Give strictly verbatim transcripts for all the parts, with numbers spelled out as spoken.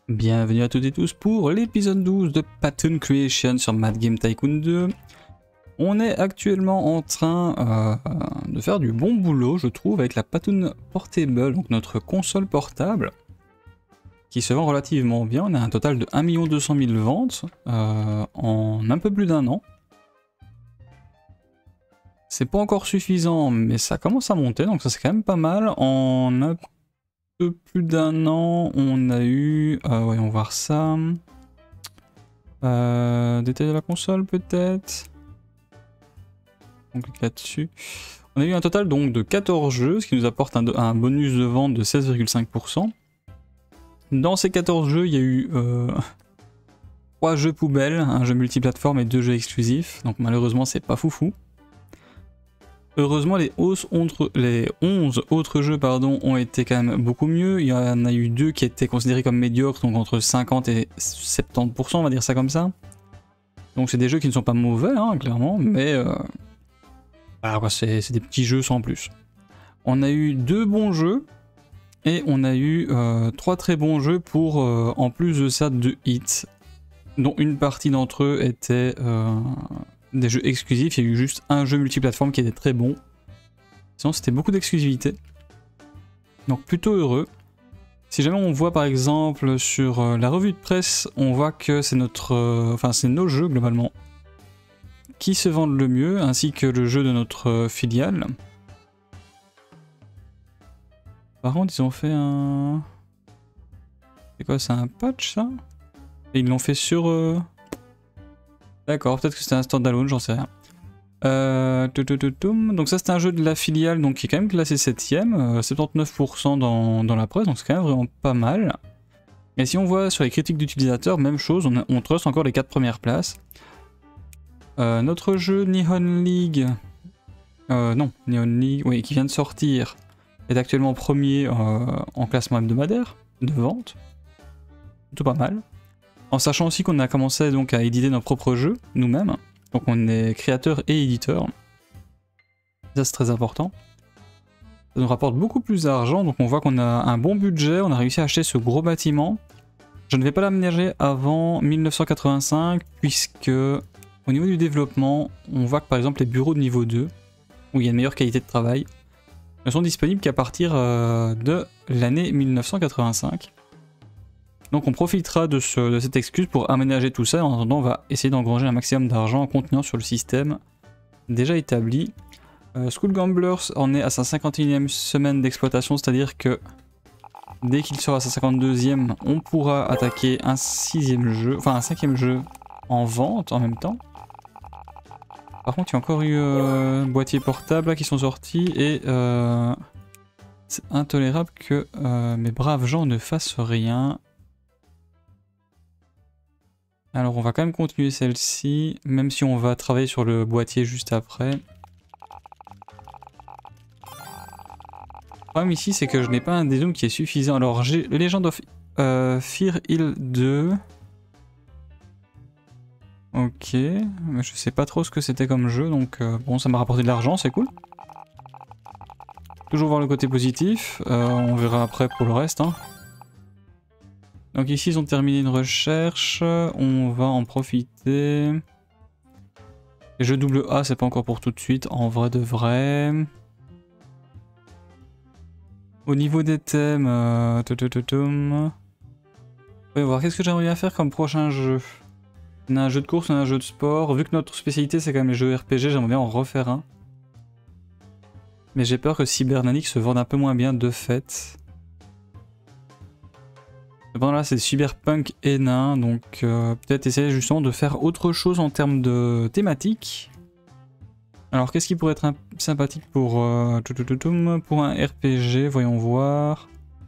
Bienvenue à toutes et tous pour l'épisode douze de Pattern Creation sur Mad Game Tycoon deux. On est actuellement en train euh, de faire du bon boulot, je trouve, avec la Pattern Portable, donc notre console portable, qui se vend relativement bien. On a un total de un million deux cent mille ventes euh, en un peu plus d'un an. C'est pas encore suffisant, mais ça commence à monter, donc ça c'est quand même pas mal. En un peu plus d'un an, on a eu... Euh, voyons voir ça... Euh, détail de la console peut-être. On clique là-dessus. On a eu un total donc de quatorze jeux, ce qui nous apporte un, un bonus de vente de seize virgule cinq pour cent. Dans ces quatorze jeux, il y a eu euh, trois jeux poubelles, un jeu multiplateforme et deux jeux exclusifs. Donc malheureusement, c'est pas foufou. Heureusement, les onze, les onze autres jeux pardon, ont été quand même beaucoup mieux. Il y en a eu deux qui étaient considérés comme médiocres, donc entre cinquante et soixante-dix pour cent, on va dire ça comme ça. Donc c'est des jeux qui ne sont pas mauvais, hein, clairement, mais euh, voilà, c'est des petits jeux sans plus. On a eu deux bons jeux, et on a eu euh, trois très bons jeux pour, euh, en plus de ça, deux hits, dont une partie d'entre eux était... Euh, des jeux exclusifs, il y a eu juste un jeu multiplateforme qui était très bon. Sinon c'était beaucoup d'exclusivité. Donc plutôt heureux. Si jamais on voit par exemple sur euh, la revue de presse, on voit que c'est notre, euh, enfin c'est nos jeux globalement qui se vendent le mieux, ainsi que le jeu de notre euh, filiale. Par contre ils ont fait un... C'est quoi, c'est un patch ça? Et ils l'ont fait sur... Euh... D'accord, peut-être que c'était un standalone, j'en sais rien. Euh, donc ça c'est un jeu de la filiale donc qui est quand même classé septième, euh, soixante-dix-neuf pour cent dans, dans la presse, donc c'est quand même vraiment pas mal. Et si on voit sur les critiques d'utilisateurs, même chose, on, a, on trust encore les quatre premières places. Euh, notre jeu Nihon League, euh, non, Nihon League, oui, qui vient de sortir, est actuellement premier euh, en classement hebdomadaire de vente. Plutôt pas mal. En sachant aussi qu'on a commencé donc à éditer nos propres jeux, nous-mêmes. Donc on est créateur et éditeur. Ça c'est très important. Ça nous rapporte beaucoup plus d'argent, donc on voit qu'on a un bon budget, on a réussi à acheter ce gros bâtiment. Je ne vais pas l'aménager avant mille neuf cent quatre-vingt-cinq, puisque au niveau du développement, on voit que par exemple les bureaux de niveau deux, où il y a une meilleure qualité de travail, ne sont disponibles qu'à partir euh, de l'année mille neuf cent quatre-vingt-cinq. Donc on profitera de, ce, de cette excuse pour aménager tout ça, et en attendant on va essayer d'engranger un maximum d'argent en continuant sur le système déjà établi. Euh, School Gamblers en est à sa cinquante et unième semaine d'exploitation, c'est-à-dire que dès qu'il sera à sa cinquante-deuxième, on pourra attaquer un sixième jeu, enfin un cinquième jeu en vente en même temps. Par contre il y a encore eu euh, boîtiers portables là, qui sont sortis, et euh, c'est intolérable que euh, mes braves gens ne fassent rien. Alors on va quand même continuer celle-ci, même si on va travailler sur le boîtier juste après. Le problème ici c'est que je n'ai pas un dézoom qui est suffisant. Alors j'ai le Legend of euh, Fear Hill deux. Ok, mais je sais pas trop ce que c'était comme jeu, donc euh, bon ça m'a rapporté de l'argent, c'est cool. Toujours voir le côté positif, euh, on verra après pour le reste. Hein. Donc ici ils ont terminé une recherche, on va en profiter. Les jeux double A c'est pas encore pour tout de suite, en vrai de vrai. Au niveau des thèmes, euh, on va voir qu'est-ce que j'aimerais bien faire comme prochain jeu. On a un jeu de course, on a un jeu de sport, vu que notre spécialité c'est quand même les jeux R P G, j'aimerais bien en refaire un. Mais j'ai peur que Cybernanic se vende un peu moins bien de fait. Bon là c'est Cyberpunk et nain, donc euh, peut-être essayer justement de faire autre chose en termes de thématique. Alors qu'est-ce qui pourrait être sympathique pour, euh, pour un R P G, voyons voir.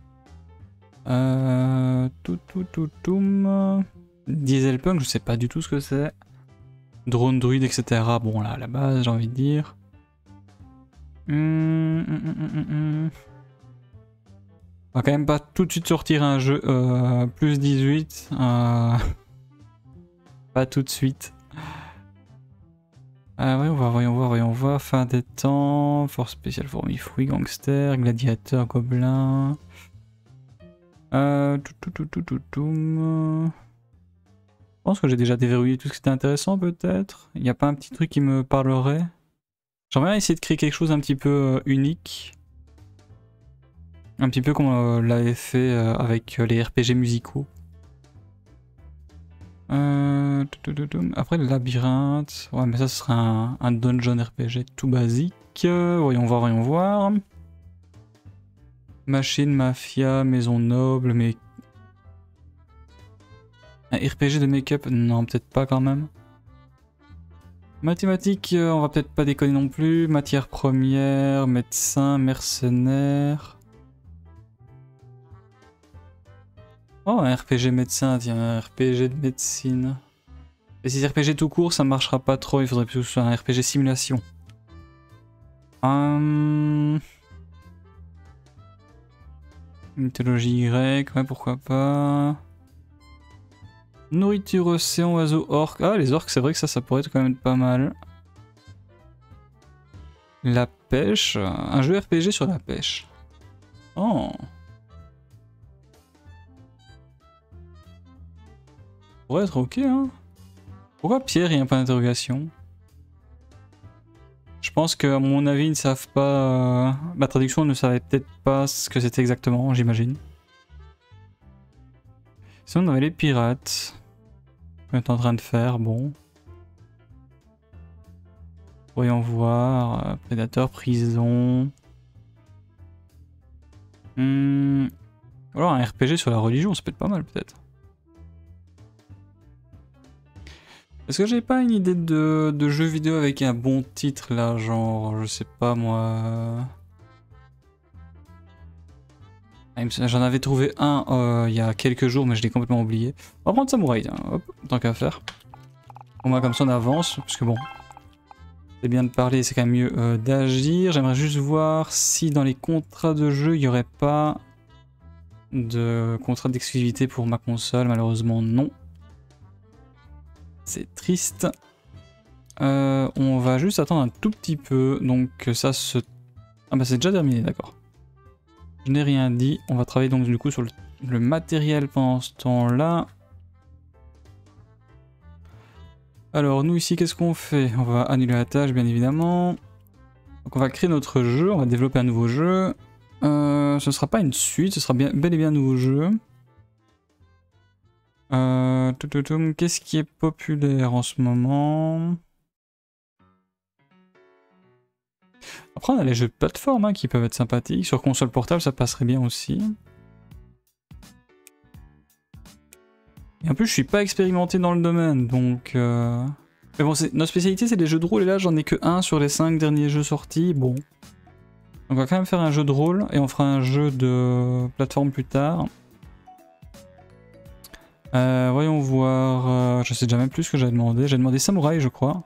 Euh, tout, tout, tout, tout, Dieselpunk, je sais pas du tout ce que c'est. Drone Druid, et cetera. Bon là à la base j'ai envie de dire. Hum, hum, hum, hum, hum. On va quand même pas tout de suite sortir un jeu euh, plus dix-huit. Euh... Pas tout de suite. Ah ouais, on va, voyons voir, voyons voir. Fin des temps, force spéciale fourmi, fruits, gangster, gladiateur, gobelin. Euh, tout, tout, tout, tout, tout, tout. Je pense que j'ai déjà déverrouillé tout ce qui était intéressant peut-être. Il n'y a pas un petit truc qui me parlerait. J'aimerais bien essayer de créer quelque chose un petit peu euh, unique. Un petit peu comme on euh, l'avait fait euh, avec euh, les R P G musicaux. Euh, tout, tout, tout, tout. Après le labyrinthe. Ouais mais ça ce serait un, un dungeon R P G tout basique. Euh, voyons voir, voyons voir. Machine, mafia, maison noble, mais... Un R P G de make-up? Non, peut-être pas quand même. Mathématiques, euh, on va peut-être pas déconner non plus. Matière première, médecin, mercenaire. Oh, un R P G médecin, tiens, un R P G de médecine. Et si c'est R P G tout court, ça marchera pas trop, il faudrait plutôt que ce soit un R P G simulation. Hum... Mythologie grecque, ouais, pourquoi pas. Nourriture, océan, oiseaux, orques. Ah, les orques, c'est vrai que ça, ça pourrait être quand même pas mal. La pêche. Un jeu R P G sur la pêche. Oh. Pourrait être ok, hein. Pourquoi Pierre, il n'y a pas d'interrogation? Je pense qu'à mon avis, ils ne savent pas... Euh... La traduction ne savait peut-être pas ce que c'était exactement, j'imagine. Sinon, on avait les pirates. On est en train de faire, bon. Voyons voir. Euh, prédateur, prison. Hmm. Alors un R P G sur la religion, ça peut être pas mal peut-être. Est-ce que j'ai pas une idée de, de jeu vidéo avec un bon titre là, genre, je sais pas moi... J'en avais trouvé un euh, il y a quelques jours, mais je l'ai complètement oublié. On va prendre Samouraï, tiens, hop, tant qu'à faire. Au moins comme ça on avance, parce que bon... C'est bien de parler, c'est quand même mieux euh, d'agir. J'aimerais juste voir si dans les contrats de jeu, il n'y aurait pas de contrat d'exclusivité pour ma console. Malheureusement, non. C'est triste. Euh, on va juste attendre un tout petit peu. Donc ça se... Ah bah c'est déjà terminé, d'accord. Je n'ai rien dit. On va travailler donc du coup sur le, le matériel pendant ce temps-là. Alors nous ici, qu'est-ce qu'on fait? On va annuler la tâche, bien évidemment. Donc on va créer notre jeu, on va développer un nouveau jeu. Euh, ce sera pas une suite, ce sera bien, bel et bien un nouveau jeu. Euh, Qu'est-ce qui est populaire en ce moment? Après on a les jeux de plateforme hein, qui peuvent être sympathiques. Sur console portable ça passerait bien aussi. Et en plus je suis pas expérimenté dans le domaine donc... Euh... Mais bon, notre spécialité c'est les jeux de rôle et là j'en ai que un sur les cinq derniers jeux sortis. Bon. Donc on va quand même faire un jeu de rôle et on fera un jeu de plateforme plus tard. Euh, voyons voir, euh, je sais déjà même plus ce que j'ai demandé. J'ai demandé samouraï je crois.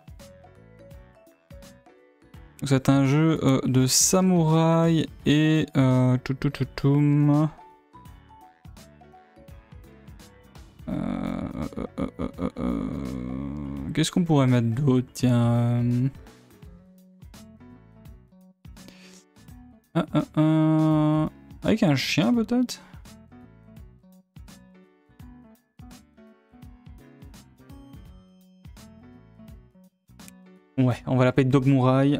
Donc c'est un jeu euh, de samouraï et... Euh, tout, tout, tout, tout, euh, euh, euh, euh, euh, Qu'est-ce qu'on pourrait mettre d'autre? Tiens... Euh, euh, euh, avec un chien peut-être? Ouais, on va l'appeler Dogmouraï.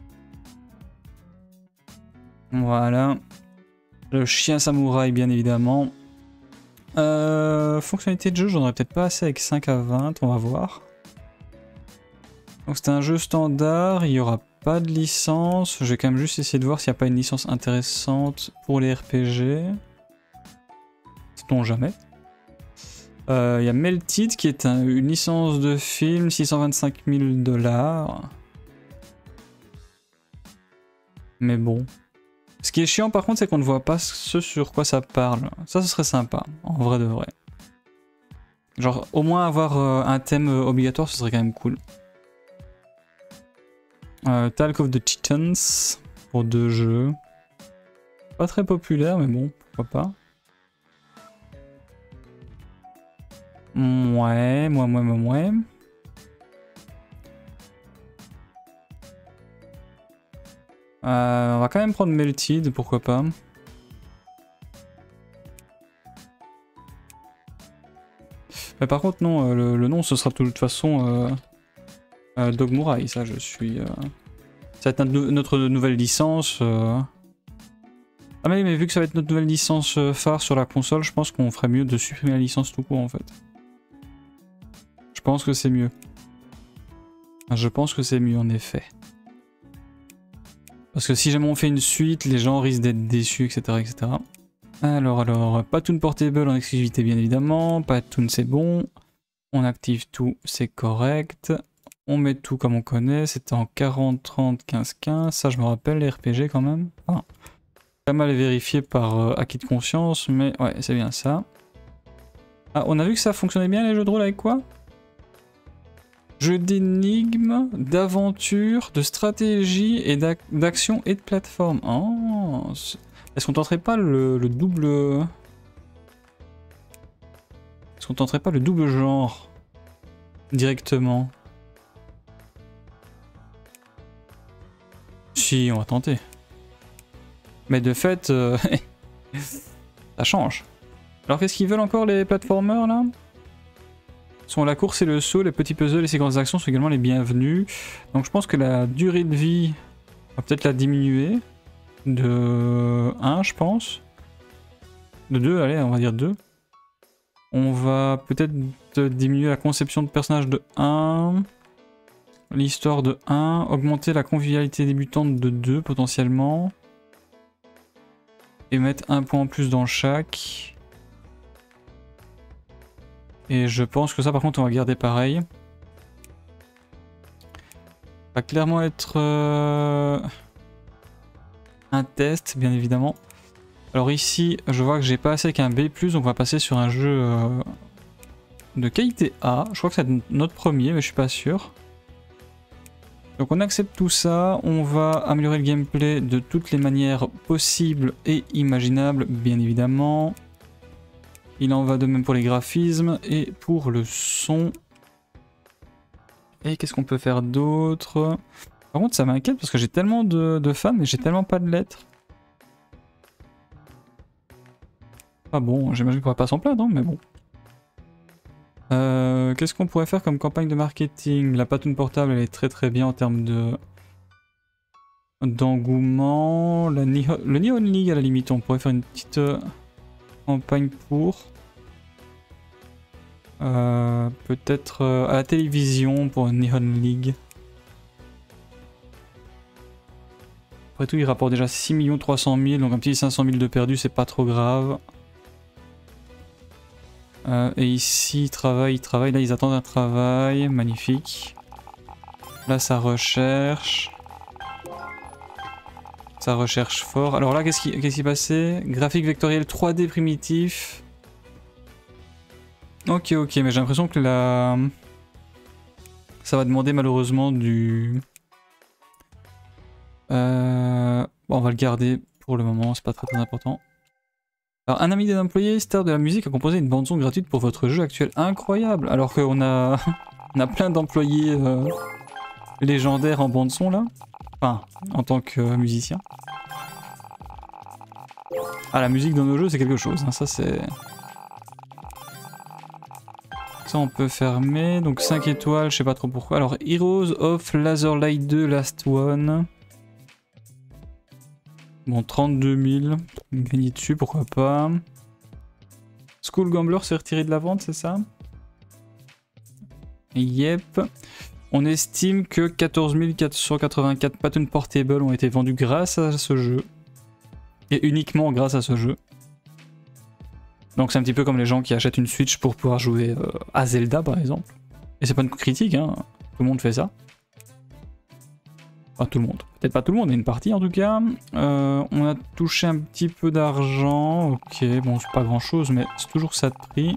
Voilà. Le chien samouraï, bien évidemment. Euh, fonctionnalité de jeu, j'en aurais peut-être pas assez avec cinq à vingt, on va voir. Donc c'est un jeu standard, il n'y aura pas de licence. Je vais quand même juste essayer de voir s'il n'y a pas une licence intéressante pour les R P G. Sait-on jamais. Euh, il y a Melted qui est un, une licence de film, six cent vingt-cinq mille dollars. Mais bon. Ce qui est chiant par contre, c'est qu'on ne voit pas ce sur quoi ça parle. Ça, ce serait sympa, en vrai de vrai. Genre, au moins avoir euh, un thème euh, obligatoire, ce serait quand même cool. Euh, Talk of the Titans, pour deux jeux. Pas très populaire, mais bon, pourquoi pas. Ouais, moi, moi, moi, moi. Euh, on va quand même prendre Melted, pourquoi pas. Mais par contre, non, euh, le, le nom, ce sera de toute façon euh, euh, Dogmurai, ça, je suis... Euh... Ça va être notre, notre nouvelle licence. Euh... Ah mais, mais vu que ça va être notre nouvelle licence phare sur la console, je pense qu'on ferait mieux de supprimer la licence tout court, en fait. Je pense que c'est mieux. Je pense que c'est mieux, en effet. Parce que si jamais on fait une suite, les gens risquent d'être déçus, et cetera, et cetera. Alors, alors, Patoon Portable en exclusivité, bien évidemment. Patoon, c'est bon. On active tout, c'est correct. On met tout comme on connaît. C'était en quarante, trente, quinze, quinze. Ça, je me rappelle, les R P G quand même. Enfin, pas mal vérifié par euh, acquis de conscience, mais ouais, c'est bien ça. Ah, on a vu que ça fonctionnait bien, les jeux de rôle, avec quoi? Jeux d'énigmes, d'aventure, de stratégie et d'action et de plateforme. Oh, est-ce qu'on tenterait pas le, le double... Est-ce qu'on tenterait pas le double genre directement? Si, on va tenter. Mais de fait, euh, ça change. Alors qu'est-ce qu'ils veulent encore les platformers là? Sont la course et le saut, les petits puzzles et ces grandes actions sont également les bienvenus. Donc je pense que la durée de vie, on va peut-être la diminuer. De un, je pense. De deux, allez, on va dire deux. On va peut-être diminuer la conception de personnage de un. L'histoire de un. Augmenter la convivialité débutante de deux potentiellement. Et mettre un point en plus dans chaque. Et je pense que ça par contre on va garder pareil. Ça va clairement être euh, un test bien évidemment. Alors ici je vois que j'ai pas assez avec un B plus, donc on va passer sur un jeu euh, de qualité A. Je crois que c'est notre premier mais je suis pas sûr. Donc on accepte tout ça, on va améliorer le gameplay de toutes les manières possibles et imaginables bien évidemment. Il en va de même pour les graphismes et pour le son. Et qu'est-ce qu'on peut faire d'autre? Par contre ça m'inquiète parce que j'ai tellement de, de fans mais j'ai tellement pas de lettres. Ah bon, j'imagine qu'on va pas s'en plaindre, hein, mais bon. Euh, qu'est-ce qu'on pourrait faire comme campagne de marketing? La Patoon Portable elle est très très bien en termes de d'engouement. Le Neon League à la limite, on pourrait faire une petite euh, campagne pour. Euh, Peut-être euh, à la télévision pour Neon League. Après tout, il rapporte déjà six millions trois cent mille, donc un petit cinq cent mille de perdu, c'est pas trop grave. Euh, et ici, il travaille, il travaille, là ils attendent un travail, magnifique. Là ça recherche. Ça recherche fort. Alors là, qu'est-ce qui qu'est-ce qui passait? Graphique vectoriel trois D primitif. Ok, ok, mais j'ai l'impression que la... ça va demander malheureusement du... Euh... Bon, on va le garder pour le moment, c'est pas très très important. Alors, un ami des employés, star de la musique, a composé une bande-son gratuite pour votre jeu actuel. Incroyable! Alors qu'on a... on a plein d'employés euh, légendaires en bande-son là. Enfin, en tant que euh, musicien. Ah, la musique dans nos jeux, c'est quelque chose, hein, ça c'est... Ça on peut fermer, donc cinq étoiles, je sais pas trop pourquoi. Alors Heroes of Laserlight deux Last One. Bon, trente-deux mille, gagner dessus, pourquoi pas. School Gambler s'est retiré de la vente, c'est ça? Yep. On estime que quatorze mille quatre cent quatre-vingt-quatre Patoon Portable ont été vendus grâce à ce jeu. Et uniquement grâce à ce jeu. Donc c'est un petit peu comme les gens qui achètent une Switch pour pouvoir jouer euh, à Zelda par exemple. Et c'est pas une critique, hein. Tout le monde fait ça. Enfin tout le monde, peut-être pas tout le monde, mais une partie en tout cas. Euh, on a touché un petit peu d'argent, ok, bon c'est pas grand chose, mais c'est toujours ça de prix.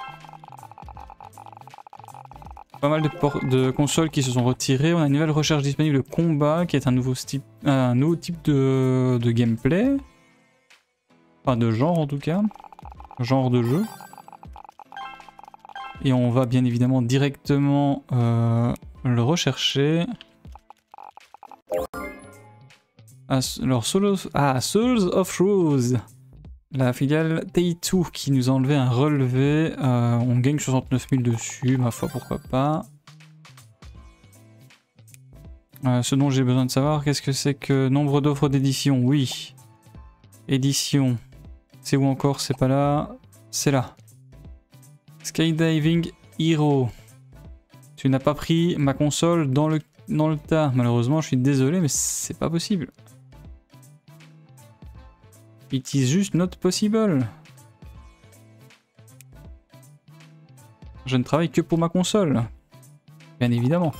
Pas mal de, de consoles qui se sont retirées, on a une nouvelle recherche disponible de combat qui est un nouveau, type, un nouveau type de, de gameplay. Enfin de genre en tout cas. Genre de jeu. Et on va bien évidemment directement euh, le rechercher. Alors, Souls, ah, Souls of Rose. La filiale Teitu qui nous a enlevé un relevé. Euh, on gagne soixante-neuf mille dessus, ma foi, pourquoi pas. Euh, ce dont j'ai besoin de savoir, qu'est-ce que c'est que nombre d'offres d'édition? Oui. Édition. C'est où encore? C'est pas là. C'est là. Skydiving Hero. Tu n'as pas pris ma console dans le, dans le tas. Malheureusement, je suis désolé, mais c'est pas possible. It is just not possible. Je ne travaille que pour ma console. Bien évidemment.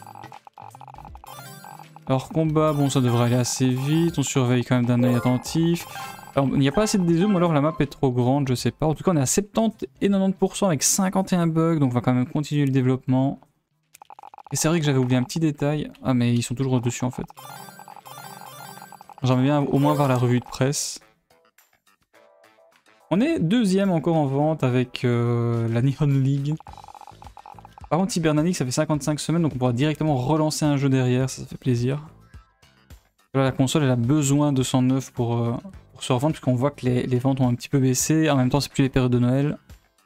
Alors combat, bon ça devrait aller assez vite. On surveille quand même d'un œil attentif. Alors, il n'y a pas assez de dézooms ou alors la map est trop grande, je sais pas. En tout cas, on est à soixante-dix et quatre-vingt-dix pour cent avec cinquante et un bugs, donc on va quand même continuer le développement. Et c'est vrai que j'avais oublié un petit détail. Ah, mais ils sont toujours dessus en fait. J'aimerais bien au moins voir la revue de presse. On est deuxième encore en vente avec euh, la Nihon League. Par contre, Cybernanic, ça fait cinquante-cinq semaines, donc on pourra directement relancer un jeu derrière, ça, ça fait plaisir. Là, la console, elle a besoin de cent neuf pour. Euh, pour se revendre, puisqu'on voit que les, les ventes ont un petit peu baissé. En même temps, c'est plus les périodes de Noël.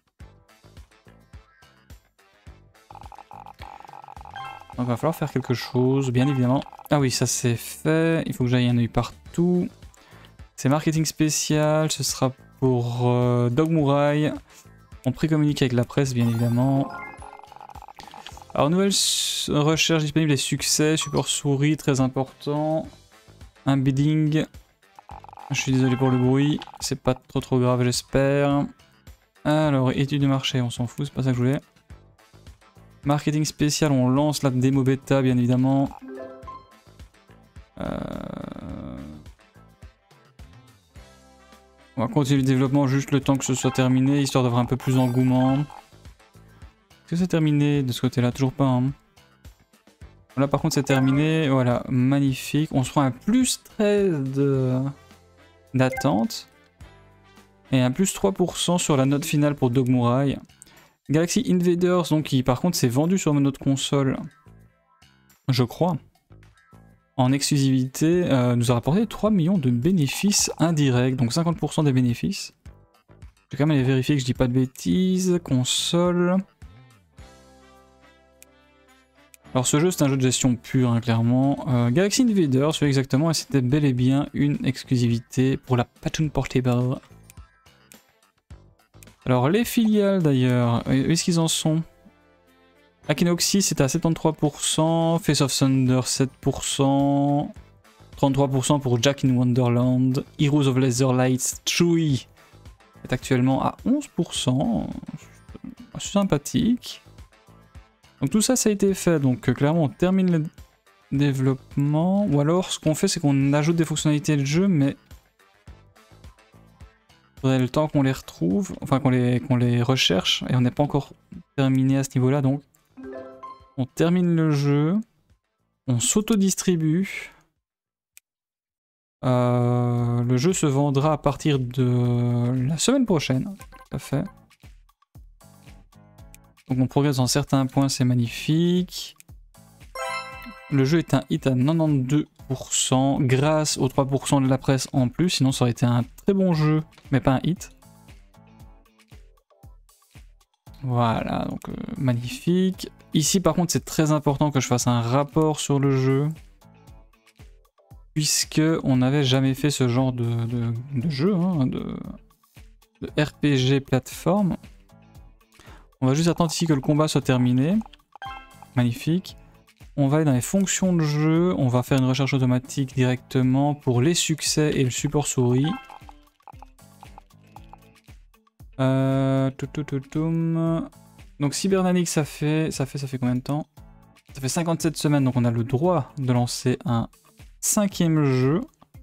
Donc il va falloir faire quelque chose, bien évidemment. Ah oui, ça c'est fait. Il faut que j'aille un œil partout. C'est marketing spécial. Ce sera pour euh, Dogmurai. On précommunique avec la presse, bien évidemment. Alors, nouvelle recherche disponible et succès. Support souris, très important. Un bidding. Je suis désolé pour le bruit, c'est pas trop trop grave j'espère. Alors, étude de marché, on s'en fout, c'est pas ça que je voulais. Marketing spécial, on lance la démo bêta bien évidemment. Euh... On va continuer le développement juste le temps que ce soit terminé, histoire d'avoir un peu plus d'engouement. Est-ce que c'est terminé de ce côté-là? Toujours pas. Hein. Là par contre c'est terminé, voilà, magnifique. On se prend un plus treize de... d'attente et un plus trois pour cent sur la note finale pour Dogmurai. Galaxy Invaders, donc qui par contre s'est vendu sur notre console, je crois, en exclusivité, euh, nous a rapporté trois millions de bénéfices indirects, donc cinquante pour cent des bénéfices. Je vais quand même aller vérifier que je dis pas de bêtises. Console. Alors ce jeu c'est un jeu de gestion pur, hein, clairement. Euh, Galaxy Invaders, oui exactement, et c'était bel et bien une exclusivité pour la Pattoon Portable. Alors les filiales d'ailleurs, où est-ce qu'ils en sont? Akinoxy c'est à soixante-treize pour cent, Face of Thunder sept pour cent, trente-trois pour cent pour Jack in Wonderland, Heroes of Laserlight Chewy est actuellement à onze pour cent, c'est sympathique. Donc tout ça, ça a été fait, donc euh, clairement on termine le développement, ou alors ce qu'on fait c'est qu'on ajoute des fonctionnalités de jeu, mais il faudrait le temps qu'on les retrouve, enfin qu'on les, qu'on les recherche, et on n'est pas encore terminé à ce niveau-là, donc on termine le jeu, on s'auto-distribue, euh, le jeu se vendra à partir de la semaine prochaine, tout à fait. Donc on progresse dans certains points, c'est magnifique. Le jeu est un hit à quatre-vingt-douze pour cent grâce aux trois pour cent de la presse en plus, sinon ça aurait été un très bon jeu, mais pas un hit. Voilà, donc euh, magnifique. Ici par contre c'est très important que je fasse un rapport sur le jeu, puisque on n'avait jamais fait ce genre de, de, de jeu, hein, de, de R P G plateforme. On va juste attendre ici que le combat soit terminé. Magnifique. On va aller dans les fonctions de jeu. On va faire une recherche automatique directement pour les succès et le support souris. Euh, tout, tout, tout, tout. Donc Cybernanic, ça fait, ça fait, ça fait combien de temps? Ça fait cinquante-sept semaines, donc on a le droit de lancer un cinquième jeu.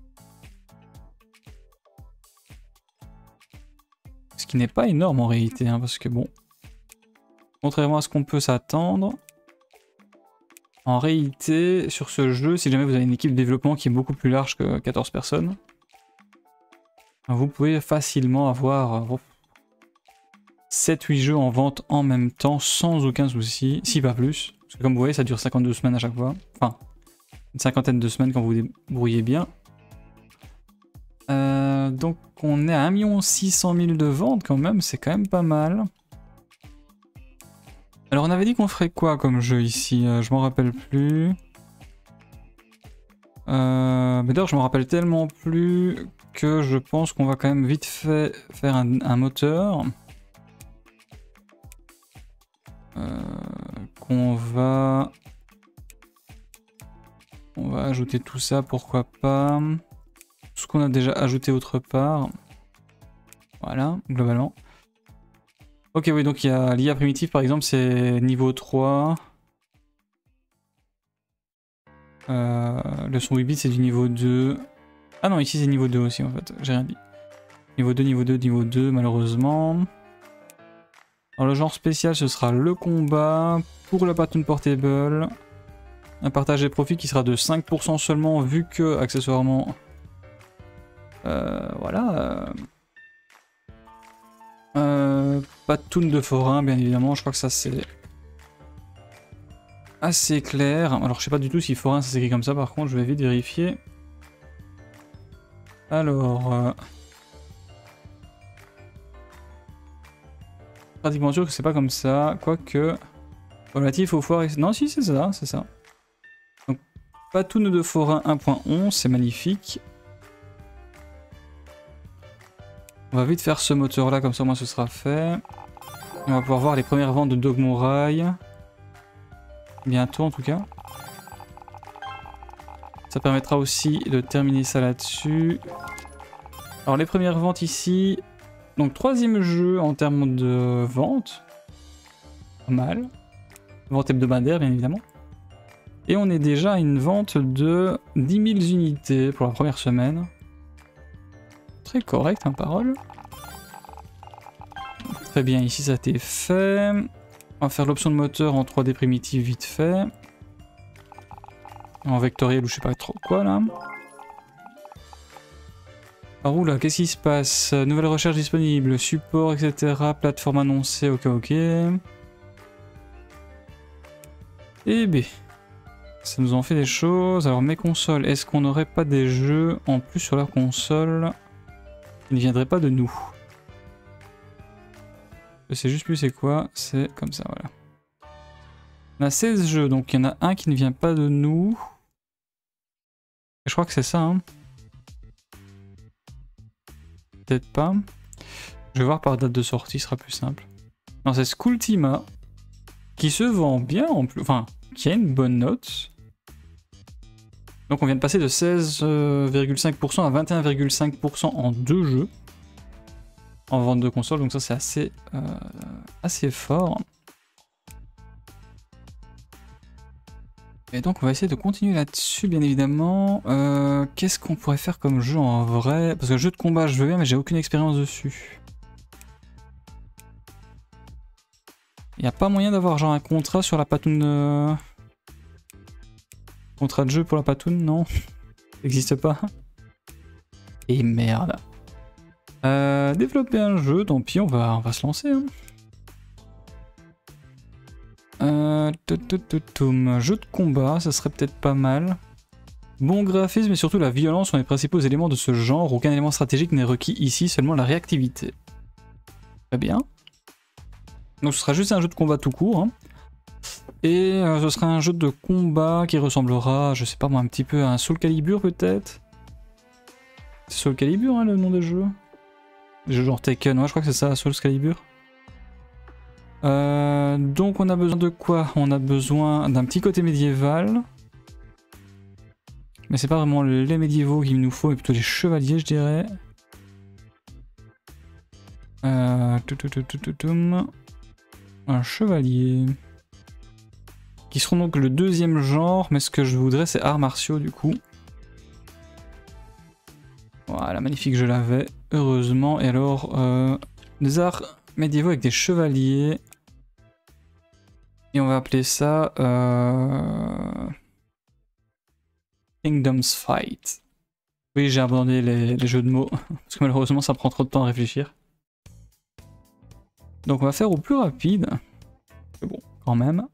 Ce qui n'est pas énorme en réalité, hein, parce que bon... Contrairement à ce qu'on peut s'attendre, en réalité, sur ce jeu, si jamais vous avez une équipe de développement qui est beaucoup plus large que quatorze personnes, vous pouvez facilement avoir sept huit jeux en vente en même temps, sans aucun souci, si pas plus. Parce que comme vous voyez, ça dure cinquante-deux semaines à chaque fois. Enfin, une cinquantaine de semaines quand vous vous débrouillez bien. Euh... Euh, donc on est à un million six cent mille de ventes quand même, c'est quand même pas mal. Alors on avait dit qu'on ferait quoi comme jeu ici, euh, je m'en rappelle plus. Euh, mais d'ailleurs je m'en rappelle tellement plus que je pense qu'on va quand même vite fait faire un, un moteur. Euh, qu'on va... On va ajouter tout ça, pourquoi pas. Tout ce qu'on a déjà ajouté autre part. Voilà, globalement. Ok, oui, donc il y a l'I A primitive par exemple, c'est niveau trois. Euh, le son huit bits c'est du niveau deux. Ah non, ici c'est niveau deux aussi en fait, j'ai rien dit. Niveau deux, niveau deux, niveau deux, malheureusement. Alors le genre spécial ce sera le combat pour la Patoon Portable. Un partage des profits qui sera de cinq pour cent seulement vu que accessoirement... Euh, voilà... Euh... Euh, Patoon de forain bien évidemment, je crois que ça c'est assez clair. Alors je sais pas du tout si forain ça s'écrit comme ça par contre, je vais vite vérifier. Alors... Euh... pratiquement sûr que c'est pas comme ça, quoique... Relatif aux foires... Non si c'est ça, c'est ça. Donc Patoon de forain un point onze, c'est magnifique. On va vite faire ce moteur là, comme ça moi ce sera fait. On va pouvoir voir les premières ventes de Dogmorai. Bientôt en tout cas. Ça permettra aussi de terminer ça là-dessus. Alors les premières ventes ici. Donc troisième jeu en termes de vente. Pas mal. Vente hebdomadaire bien évidemment. Et on est déjà à une vente de dix mille unités pour la première semaine. Très correct, hein, parole. Très bien, ici ça a été fait. On va faire l'option de moteur en trois D primitive vite fait. En vectoriel ou je sais pas trop quoi là. Alors oula, qu'est-ce qui se passe? Nouvelle recherche disponible, support, et cetera. Plateforme annoncée, ok ok. Et B. Ça nous en fait des choses. Alors mes consoles, est-ce qu'on n'aurait pas des jeux en plus sur leur console? Il ne viendrait pas de nous. Je sais juste plus c'est quoi, c'est comme ça, voilà. On a seize jeux, donc il y en a un qui ne vient pas de nous. Et je crois que c'est ça, hein. Peut-être pas. Je vais voir par date de sortie, ce sera plus simple. Non, c'est Skulltima, qui se vend bien en plus, enfin, qui a une bonne note. Donc on vient de passer de seize virgule cinq pour cent à vingt et un virgule cinq pour cent en deux jeux. En vente de console, donc ça c'est assez, euh, assez fort. Et donc on va essayer de continuer là-dessus bien évidemment. Euh, Qu'est-ce qu'on pourrait faire comme jeu en vrai? Parce que le jeu de combat je veux bien mais j'ai aucune expérience dessus. Il n'y a pas moyen d'avoir genre un contrat sur la Patoon... Euh... Contrat de jeu pour la Patoon, non? Ça n'existe pas. Et merde. Euh, développer un jeu, tant pis, on va, on va se lancer. Hein. Euh, jeu de combat, ça serait peut-être pas mal. Bon graphisme et surtout la violence sont les principaux éléments de ce genre. Aucun élément stratégique n'est requis ici, seulement la réactivité. Très bien. Donc ce sera juste un jeu de combat tout court. Hein. Et euh, ce sera un jeu de combat qui ressemblera, je sais pas moi, un petit peu à un Soul Calibur peut-être. C'est Soul Calibur hein, le nom des jeux. Des jeux genre Tekken, ouais je crois que c'est ça, Soul Calibur. Euh, donc on a besoin de quoi? On a besoin d'un petit côté médiéval. Mais c'est pas vraiment les médiévaux qu'il nous faut, mais plutôt les chevaliers je dirais. Euh, un chevalier. Qui seront donc le deuxième genre, mais ce que je voudrais c'est arts martiaux du coup. Voilà, magnifique, je l'avais, heureusement. Et alors, euh, des arts médiévaux avec des chevaliers. Et on va appeler ça... Euh... Kingdom's Fight. Oui, j'ai abandonné les, les jeux de mots, parce que malheureusement ça prend trop de temps à réfléchir. Donc on va faire au plus rapide. Mais bon, quand même.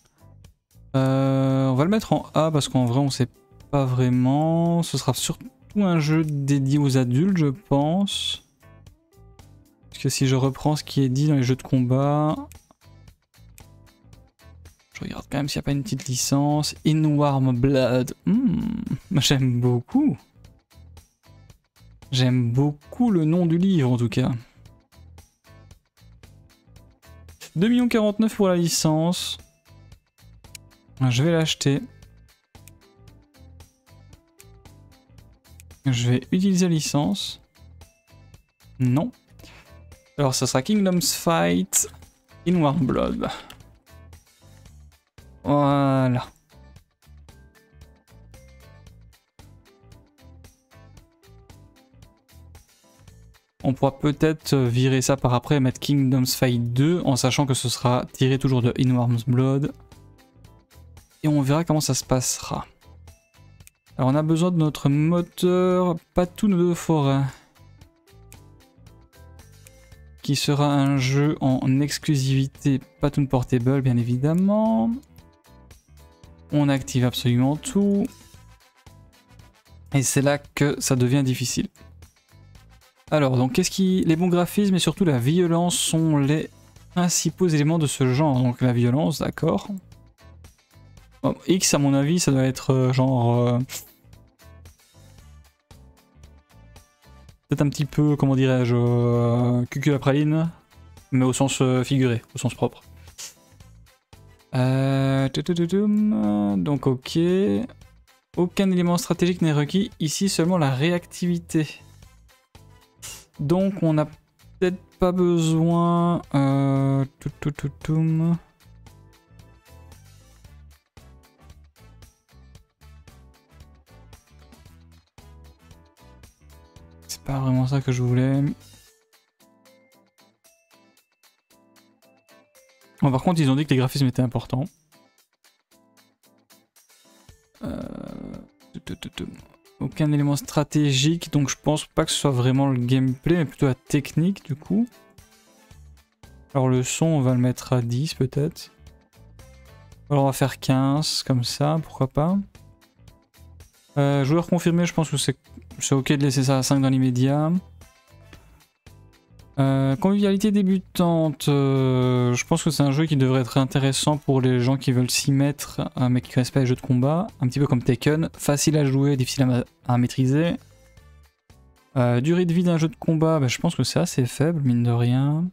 Euh, on va le mettre en A, parce qu'en vrai on sait pas vraiment. Ce sera sur... surtout un jeu dédié aux adultes, je pense. Parce que si je reprends ce qui est dit dans les jeux de combat... Je regarde quand même s'il n'y a pas une petite licence. In Warm Blood. Hmm, j'aime beaucoup. J'aime beaucoup le nom du livre en tout cas. deux millions quarante-neuf pour la licence. Je vais l'acheter. Je vais utiliser la licence. Non. Alors ça sera Kingdom's Fight in Warm Blood. Voilà. On pourra peut-être virer ça par après et mettre Kingdom's Fight deux en sachant que ce sera tiré toujours de In Warm Blood. Et on verra comment ça se passera. Alors on a besoin de notre moteur Patoon de forêt. Qui sera un jeu en exclusivité Patoon Portable bien évidemment. On active absolument tout. Et c'est là que ça devient difficile. Alors, donc, qu'est-ce qui... Les bons graphismes et surtout la violence sont les principaux éléments de ce genre. Donc, la violence, d'accord. Bon, X, à mon avis, ça doit être euh, genre... Euh... Peut-être un petit peu, comment dirais-je, euh... cuculapraline, mais au sens euh, figuré, au sens propre. Euh... Donc, ok. Aucun élément stratégique n'est requis. Ici, seulement la réactivité. Donc on n'a peut-être pas besoin... Euh... C'est pas vraiment ça que je voulais. Bon, par contre ils ont dit que les graphismes étaient importants. Euh... Aucun élément stratégique, donc je pense pas que ce soit vraiment le gameplay, mais plutôt la technique du coup. Alors le son, on va le mettre à dix peut-être. Alors on va faire quinze, comme ça, pourquoi pas. Euh, joueur confirmé, je pense que c'est ok de laisser ça à cinq dans l'immédiat. Euh, convivialité débutante, euh, je pense que c'est un jeu qui devrait être intéressant pour les gens qui veulent s'y mettre, euh, mais qui ne connaissent pas les jeux de combat. Un petit peu comme Tekken, facile à jouer, difficile à, à maîtriser. Euh, durée de vie d'un jeu de combat, bah, je pense que c'est assez faible, mine de rien.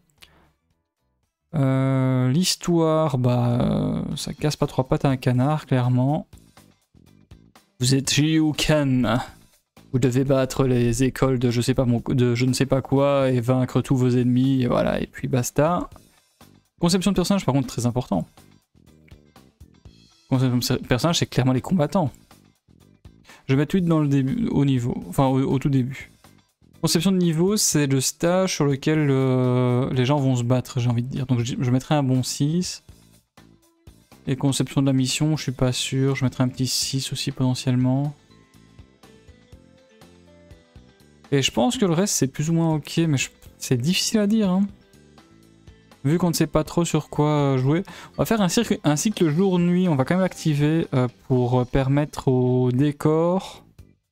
Euh, L'histoire, bah, euh, ça casse pas trois pattes à un canard, clairement. Vous êtes Ryuken. Vous devez battre les écoles de je, sais pas mon, de je ne sais pas quoi et vaincre tous vos ennemis, et voilà, et puis basta. Conception de personnage, par contre, très important. Conception de personnage, c'est clairement les combattants. Je vais mettre huit dans le début, au niveau, enfin au, au tout début. Conception de niveau, c'est le stage sur lequel euh, les gens vont se battre, j'ai envie de dire. Donc je, je mettrai un bon six. Et conception de la mission, je suis pas sûr, je mettrai un petit six aussi potentiellement. Et je pense que le reste c'est plus ou moins ok, mais c'est difficile à dire. Hein. Vu qu'on ne sait pas trop sur quoi jouer. On va faire un, un cycle jour-nuit, on va quand même l'activer euh, pour permettre au décor,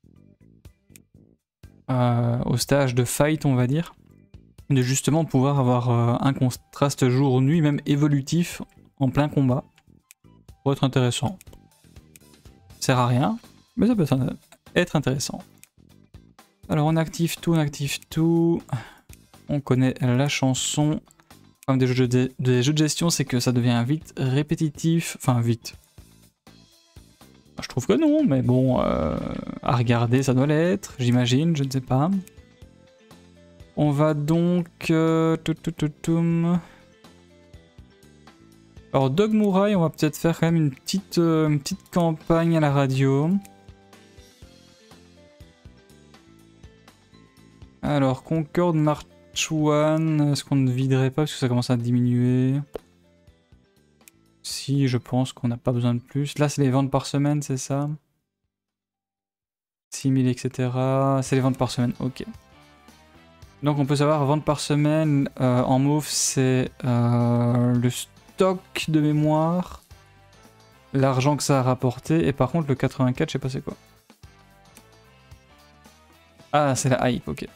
euh, au stage de fight on va dire, de justement pouvoir avoir euh, un contraste jour-nuit, même évolutif, en plein combat. Pour être intéressant. Ça sert à rien, mais ça peut être intéressant. Alors on active tout, on active tout. On connaît la chanson. Comme des jeux de, des jeux de gestion, c'est que ça devient vite répétitif. Enfin vite. Je trouve que non, mais bon, euh, à regarder ça doit l'être, j'imagine, je ne sais pas. On va donc... Euh, Alors Dog Murai, on va peut-être faire quand même une petite, euh, une petite campagne à la radio. Alors, Concorde March One, est-ce qu'on ne viderait pas parce que ça commence à diminuer? Si, je pense qu'on n'a pas besoin de plus. Là, c'est les ventes par semaine, c'est ça? six mille, et cetera. C'est les ventes par semaine, ok. Donc on peut savoir, ventes par semaine, euh, en mauve, c'est euh, le stock de mémoire, l'argent que ça a rapporté, et par contre le quatre-vingt-quatre, je sais pas c'est quoi. Ah, c'est la hype, ok.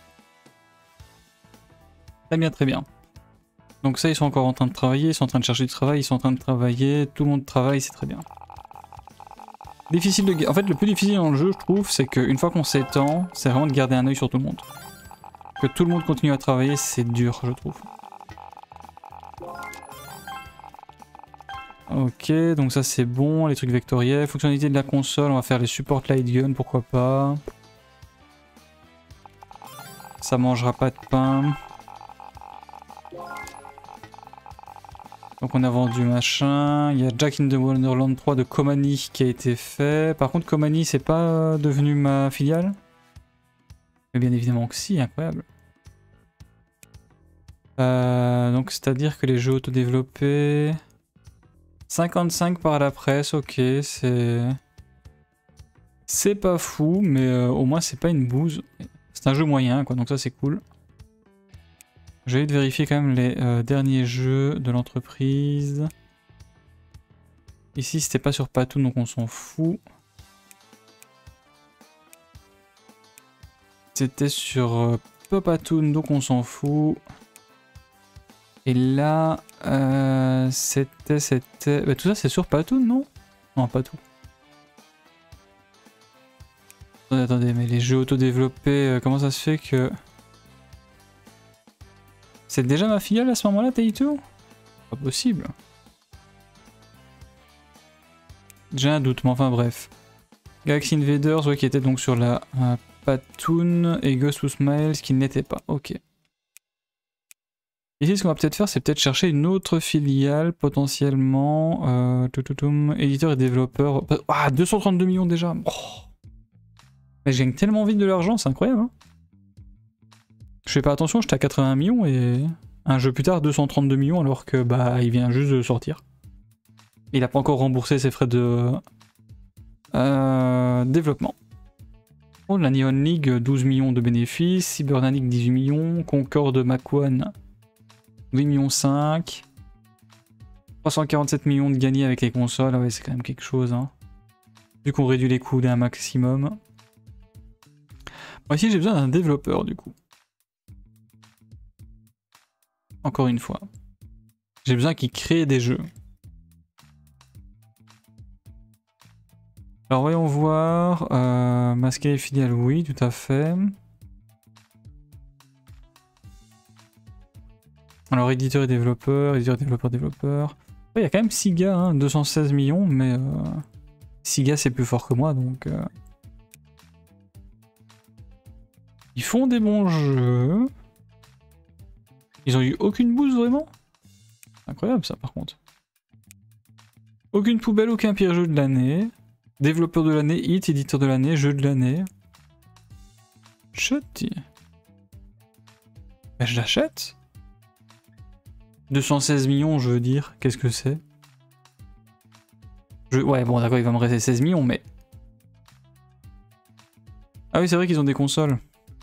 Très bien, très bien. Donc ça, ils sont encore en train de travailler, ils sont en train de chercher du travail, ils sont en train de travailler, tout le monde travaille, c'est très bien. Difficile de... En fait, le plus difficile dans le jeu, je trouve, c'est qu'une fois qu'on s'étend, c'est vraiment de garder un œil sur tout le monde. Que tout le monde continue à travailler, c'est dur, je trouve. Ok, donc ça c'est bon, les trucs vectoriels. Fonctionnalité de la console, on va faire les support light gun, pourquoi pas. Ça mangera pas de pain. Donc on a vendu machin. Il y a Jack in the Wonderland trois de Komani qui a été fait. Par contre Komani c'est pas devenu ma filiale? Mais bien évidemment que si, incroyable. Euh, donc c'est à dire que les jeux autodéveloppés... cinquante-cinq par la presse, ok, c'est... C'est pas fou, mais euh, au moins c'est pas une bouse. C'est un jeu moyen, quoi, donc ça c'est cool. J'ai envie de vérifier quand même les euh, derniers jeux de l'entreprise. Ici c'était pas sur Patoon, donc on s'en fout. C'était sur euh, Popatoon, donc on s'en fout. Et là, euh, c'était, c'était... Bah, tout ça c'est sur Patoon, non? Non, pas tout. Attendez, attendez, mais les jeux autodéveloppés, euh, comment ça se fait que... C'est déjà ma filiale à ce moment-là, Taito? Pas possible. J'ai un doute, mais enfin bref. Galaxy Invaders, ouais, qui était donc sur la euh, Patoon, et Ghost of Smiles, qui n'était pas. Ok. Ici, ce qu'on va peut-être faire, c'est peut-être chercher une autre filiale, potentiellement. Euh, toutoutoum, éditeur et développeur. Ah, deux cent trente-deux millions déjà. Oh. Mais je gagne tellement vite de l'argent, c'est incroyable. Hein, je fais pas attention, j'étais à quatre-vingts millions et un jeu plus tard, deux cent trente-deux millions, alors que bah il vient juste de sortir. Il a pas encore remboursé ses frais de euh, développement. Oh, la Neon League, douze millions de bénéfices. Cybernanic, dix-huit millions. Concorde Mach un, huit virgule cinq millions. trois cent quarante-sept millions de gagnés avec les consoles. Ah ouais, c'est quand même quelque chose. Hein. Vu qu'on réduit les coûts d'un maximum. Moi ici, j'ai besoin d'un développeur du coup. Encore une fois. J'ai besoin qu'il crée des jeux. Alors voyons voir. Euh, masquer les filiales, oui, tout à fait. Alors éditeur et développeur, éditeur, développeur, développeur. Il ouais, y a quand même Siga, hein, deux cent seize millions, mais euh, Siga c'est plus fort que moi, donc... Euh... Ils font des bons jeux. Ils ont eu aucune bouse vraiment? Incroyable ça par contre. Aucune poubelle, aucun pire jeu de l'année. Développeur de l'année, hit, éditeur de l'année, jeu de l'année. Chutti. Ben, je l'achète. deux cent seize millions, je veux dire. Qu'est-ce que c'est? je... Ouais, bon, d'accord, il va me rester seize millions, mais... Ah oui, c'est vrai qu'ils ont des consoles.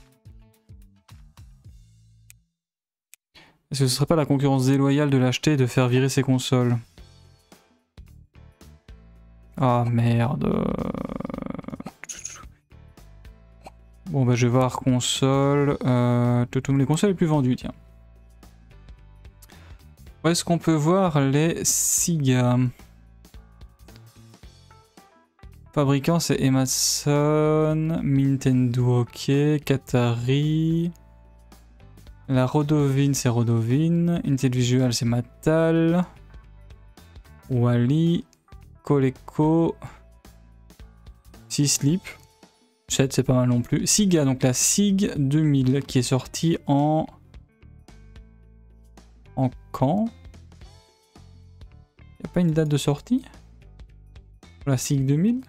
Est-ce que ce serait pas la concurrence déloyale de l'acheter et de faire virer ses consoles? Ah merde. Bon bah je vais voir console. Euh, les consoles les plus vendues, tiens. Où est-ce qu'on peut voir les Siga? Fabricant c'est Emerson, Nintendo ok, Qatari. La Rodovin c'est Rodovin, Intelvisual c'est Matal. Wally. Coleco, six Sleep, sept c'est pas mal non plus. Siga, donc la Sig deux mille qui est sortie en... En quand? Y a pas une date de sortie? La Sig deux mille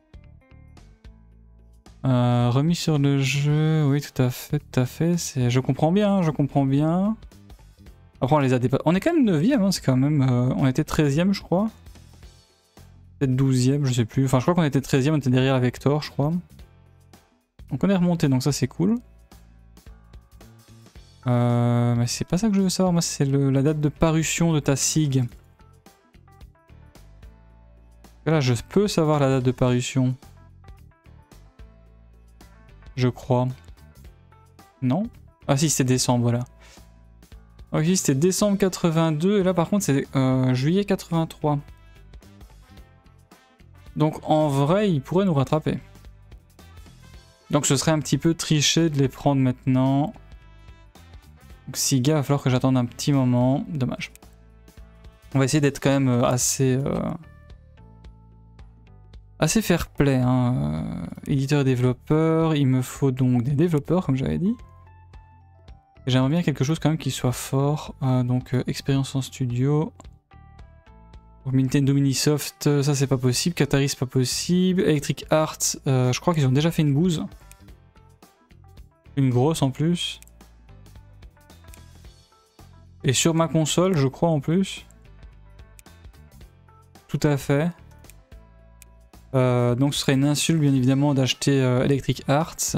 euh, remis sur le jeu, oui tout à fait, tout à fait. Je comprends bien, je comprends bien. Après on les a dépassés. On est quand même neuvième, hein, c'est quand même... Euh, on était treizième je crois. Peut-être douzième, je sais plus. Enfin, je crois qu'on était treizième, on était derrière la Vector, je crois. Donc on est remonté, donc ça c'est cool. Euh, mais c'est pas ça que je veux savoir, moi c'est la date de parution de ta Sig. Là, je peux savoir la date de parution. Je crois. Non? Ah si, c'était décembre, voilà. Ok, c'était décembre quatre-vingt-deux, et là par contre c'est euh, juillet quatre-vingt-trois. Donc en vrai, ils pourraient nous rattraper. Donc ce serait un petit peu triché de les prendre maintenant. Donc Siga, il va falloir que j'attende un petit moment. Dommage. On va essayer d'être quand même assez... Euh, assez fair play. Hein. Éditeur et développeur, il me faut donc des développeurs, comme j'avais dit. J'aimerais bien quelque chose quand même qui soit fort. Euh, donc euh, expérience en studio. Nintendo Minisoft, ça c'est pas possible. Qatari c'est pas possible. Electric Arts, euh, je crois qu'ils ont déjà fait une bouse. Une grosse en plus. Et sur ma console, je crois en plus. Tout à fait. Euh, donc ce serait une insulte bien évidemment d'acheter euh, Electric Arts.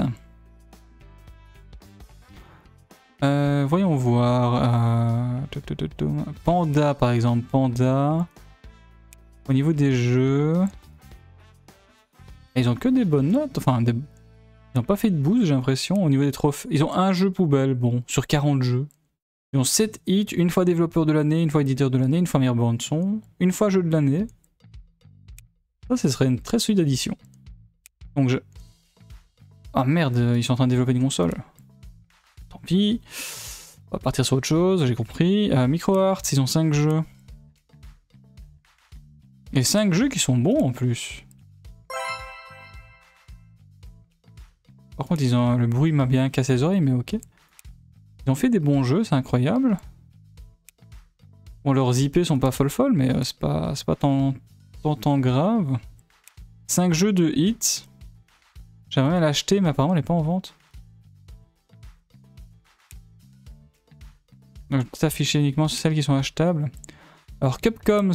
Euh, voyons voir. Euh... Panda par exemple. Panda. Au niveau des jeux. Ils ont que des bonnes notes. Enfin, des... ils n'ont pas fait de boost, j'ai l'impression. Au niveau des trophées. Ils ont un jeu poubelle, bon, sur quarante jeux. Ils ont sept hits, une fois développeur de l'année, une fois éditeur de l'année, une fois meilleure bande son, une fois jeu de l'année. Ça, ce serait une très solide addition. Donc je... Ah merde, ils sont en train de développer une console. Tant pis. On va partir sur autre chose, j'ai compris. Euh, MicroArts, ils ont cinq jeux. Et cinq jeux qui sont bons en plus. Par contre, ils ont... le bruit m'a bien cassé les oreilles, mais ok. Ils ont fait des bons jeux, c'est incroyable. Bon, leurs I P sont pas folle folle, mais euh, c'est pas, c'est pas tant, tant, tant grave. cinq jeux de hits. J'aimerais bien l'acheter, mais apparemment elle est pas en vente. Donc, je vais peut-être afficher uniquement celles qui sont achetables. Alors, Capcoms.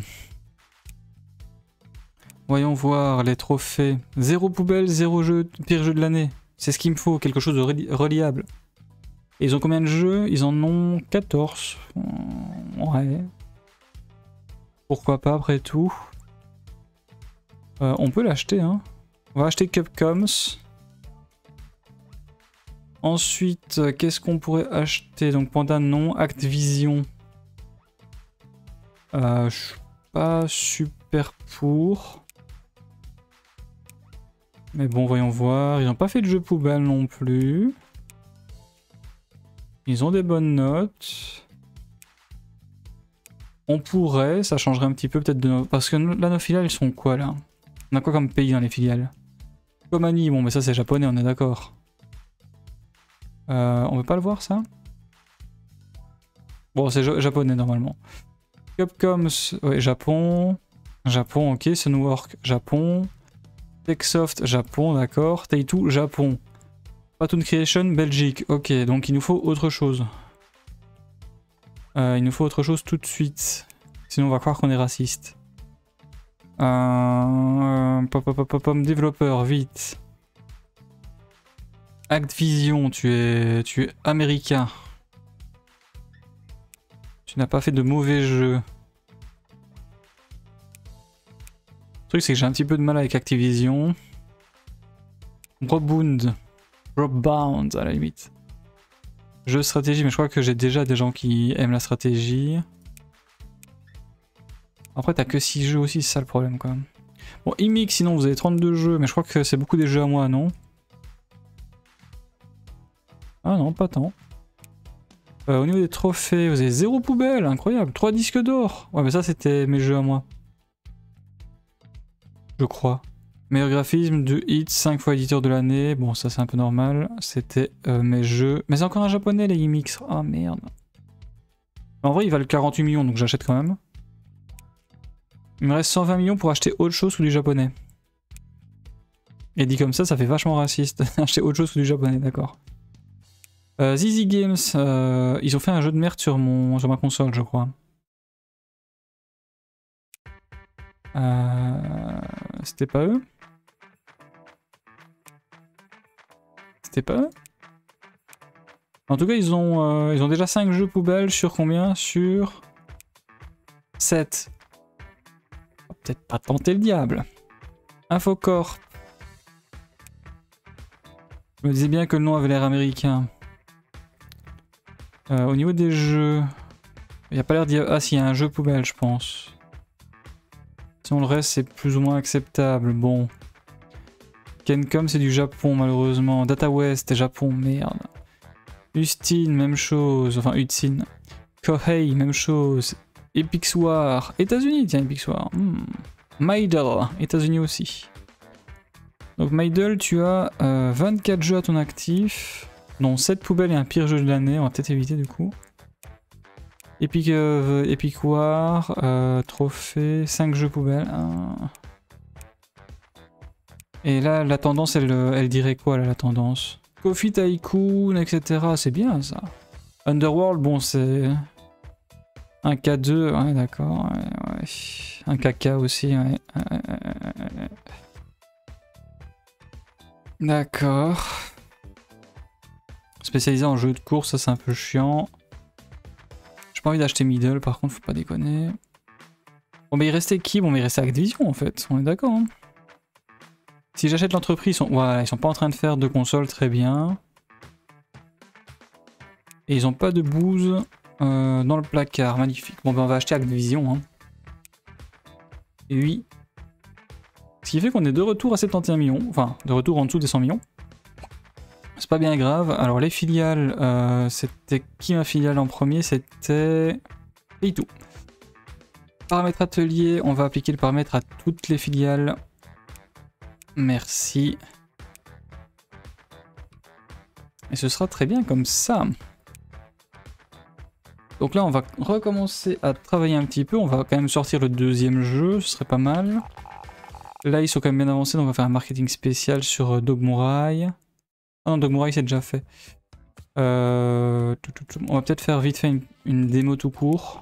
Voyons voir les trophées. Zéro poubelle, zéro jeu, pire jeu de l'année. C'est ce qu'il me faut, quelque chose de reli reliable. Et ils ont combien de jeux? Ils en ont quatorze. Ouais. Pourquoi pas après tout. Euh, on peut l'acheter, hein. On va acheter Capcoms. Ensuite, qu'est-ce qu'on pourrait acheter? Donc Panda non, Activision. Euh, je suis pas super pour. Mais bon, voyons voir. Ils n'ont pas fait de jeu poubelle non plus. Ils ont des bonnes notes. On pourrait, ça changerait un petit peu peut-être de nos... Parce que là, nos filiales, ils sont quoi là? On a quoi comme pays dans les filiales? Komani, bon mais ça c'est japonais, on est d'accord. Euh, on veut pas le voir ça? Bon, c'est japonais normalement. Capcoms, ouais, Japon. Japon, ok. Sunwork, Japon. Techsoft, Japon, d'accord. Taito, Japon. Patoon Creation, Belgique. Ok, donc il nous faut autre chose. Euh, il nous faut autre chose tout de suite. Sinon on va croire qu'on est raciste. Euh, pop, pop, pop, pop, développeur, vite. Activision, tu es, tu es américain. Tu n'as pas fait de mauvais jeux. Le truc c'est que j'ai un petit peu de mal avec Activision. Robund. Robbound à la limite. Jeu stratégie, mais je crois que j'ai déjà des gens qui aiment la stratégie. Après t'as que six jeux aussi, c'est ça le problème quand même. Bon, I M I X sinon vous avez trente-deux jeux, mais je crois que c'est beaucoup des jeux à moi, non? Ah non, pas tant. Euh, au niveau des trophées, vous avez zéro poubelle, incroyable. trois disques d'or. Ouais mais ça c'était mes jeux à moi. Je crois. Meilleur graphisme, deux hits, cinq fois éditeur de l'année. Bon ça c'est un peu normal. C'était euh, mes jeux. Mais c'est encore un japonais les I M I X. Ah merde. En vrai ils valent quarante-huit millions donc j'achète quand même. Il me reste cent vingt millions pour acheter autre chose que du japonais. Et dit comme ça, ça fait vachement raciste. Acheter autre chose que du japonais, d'accord. Euh, Zizi Games, euh, ils ont fait un jeu de merde sur, mon, sur ma console, je crois. Euh, C'était pas eux? C'était pas eux? En tout cas, ils ont, euh, ils ont déjà cinq jeux poubelles sur combien? Sur sept. Peut-être pas tenter le diable. Infocorp. Je me disais bien que le nom avait l'air américain. Euh, au niveau des jeux, il n'y a pas l'air d'y avoir... Ah si, il y a un jeu poubelle, je pense. Sinon le reste c'est plus ou moins acceptable. Bon. Kencom c'est du Japon malheureusement. Data West, Japon, merde. Ustin, même chose. Enfin, Utsin. Kohei, même chose. Epixwar, États-Unis, tiens, Epixwar. Hmm. Maidel, États-Unis aussi. Donc, Maidel, tu as euh, vingt-quatre jeux à ton actif, dont sept poubelles et un pire jeu de l'année. On va peut-être éviter du coup. Epic, euh, Epicwar, euh, trophée, cinq jeux poubelles. Ah. Et là, la tendance, elle, elle dirait quoi, là, la tendance? Coffee Tycoon, et cetera. C'est bien, ça. Underworld, bon, c'est... Un K deux, ouais, d'accord. Ouais, ouais. Un K K aussi, ouais. D'accord. Spécialisé en jeu de course, ça c'est un peu chiant. J'ai pas envie d'acheter Middle, par contre, faut pas déconner. Bon, mais il restait qui? Bon, mais il restait Activision, en fait. On est d'accord, hein. Si j'achète l'entreprise, ils sont... Voilà, ils sont pas en train de faire de console, très bien. Et ils ont pas de bouse euh, dans le placard, magnifique. Bon, ben on va acheter Activision, hein. Et oui. Ce qui fait qu'on est de retour à soixante et onze millions, enfin, de retour en dessous des cent millions. C'est pas bien grave. Alors, les filiales, euh, c'était qui ma filiale en premier? C'était Payto. Paramètres atelier, on va appliquer le paramètre à toutes les filiales. Merci. Et ce sera très bien comme ça. Donc là, on va recommencer à travailler un petit peu. On va quand même sortir le deuxième jeu, ce serait pas mal. Là, ils sont quand même bien avancés, donc on va faire un marketing spécial sur Dogmurai. Ah non, Dogmurai, c'est déjà fait. Euh... On va peut-être faire vite fait une, une démo tout court.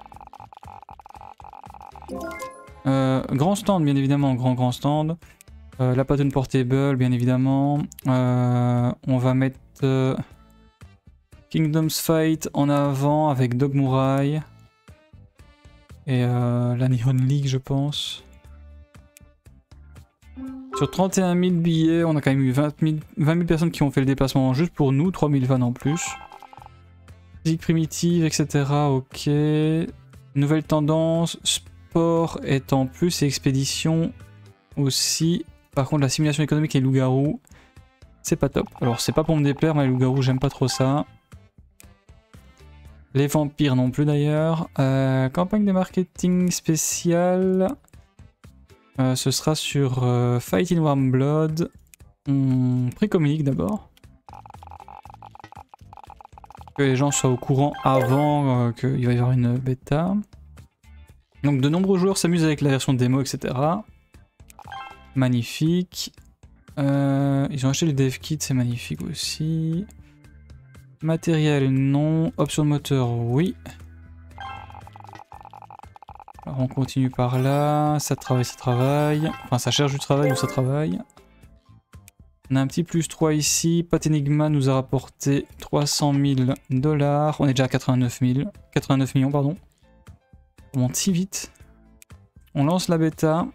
Euh, grand stand, bien évidemment, grand grand stand. Euh, la Patton Portable, bien évidemment. Euh, on va mettre euh, Kingdom's Fight en avant avec Dogmurai. Et euh, la Nihon League, je pense. Sur trente et un mille billets, on a quand même eu vingt mille personnes qui ont fait le déplacement juste pour nous, trois mille fans en plus. Physique primitive, et cetera. Ok. Nouvelle tendance, sport est en plus et expédition aussi. Par contre, la simulation économique et loup-garou, c'est pas top. Alors, c'est pas pour me déplaire, mais les loup-garou, j'aime pas trop ça. Les vampires non plus d'ailleurs. Euh, campagne de marketing spéciale. Euh, ce sera sur euh, Fight in Warm Blood. On précommunique d'abord. Que les gens soient au courant avant euh, qu'il va y avoir une bêta. Donc de nombreux joueurs s'amusent avec la version démo, et cetera. Magnifique. Euh, ils ont acheté le dev kit, c'est magnifique aussi. Matériel, non. Option de moteur, oui. Alors on continue par là. Ça travaille, ça travaille. Enfin, ça cherche du travail ou ça travaille. On a un petit plus trois ici. Pat Enigma nous a rapporté trois cent mille dollars. On est déjà à quatre-vingt-neuf mille. quatre-vingt-neuf millions, pardon. On monte si vite. On lance la bêta.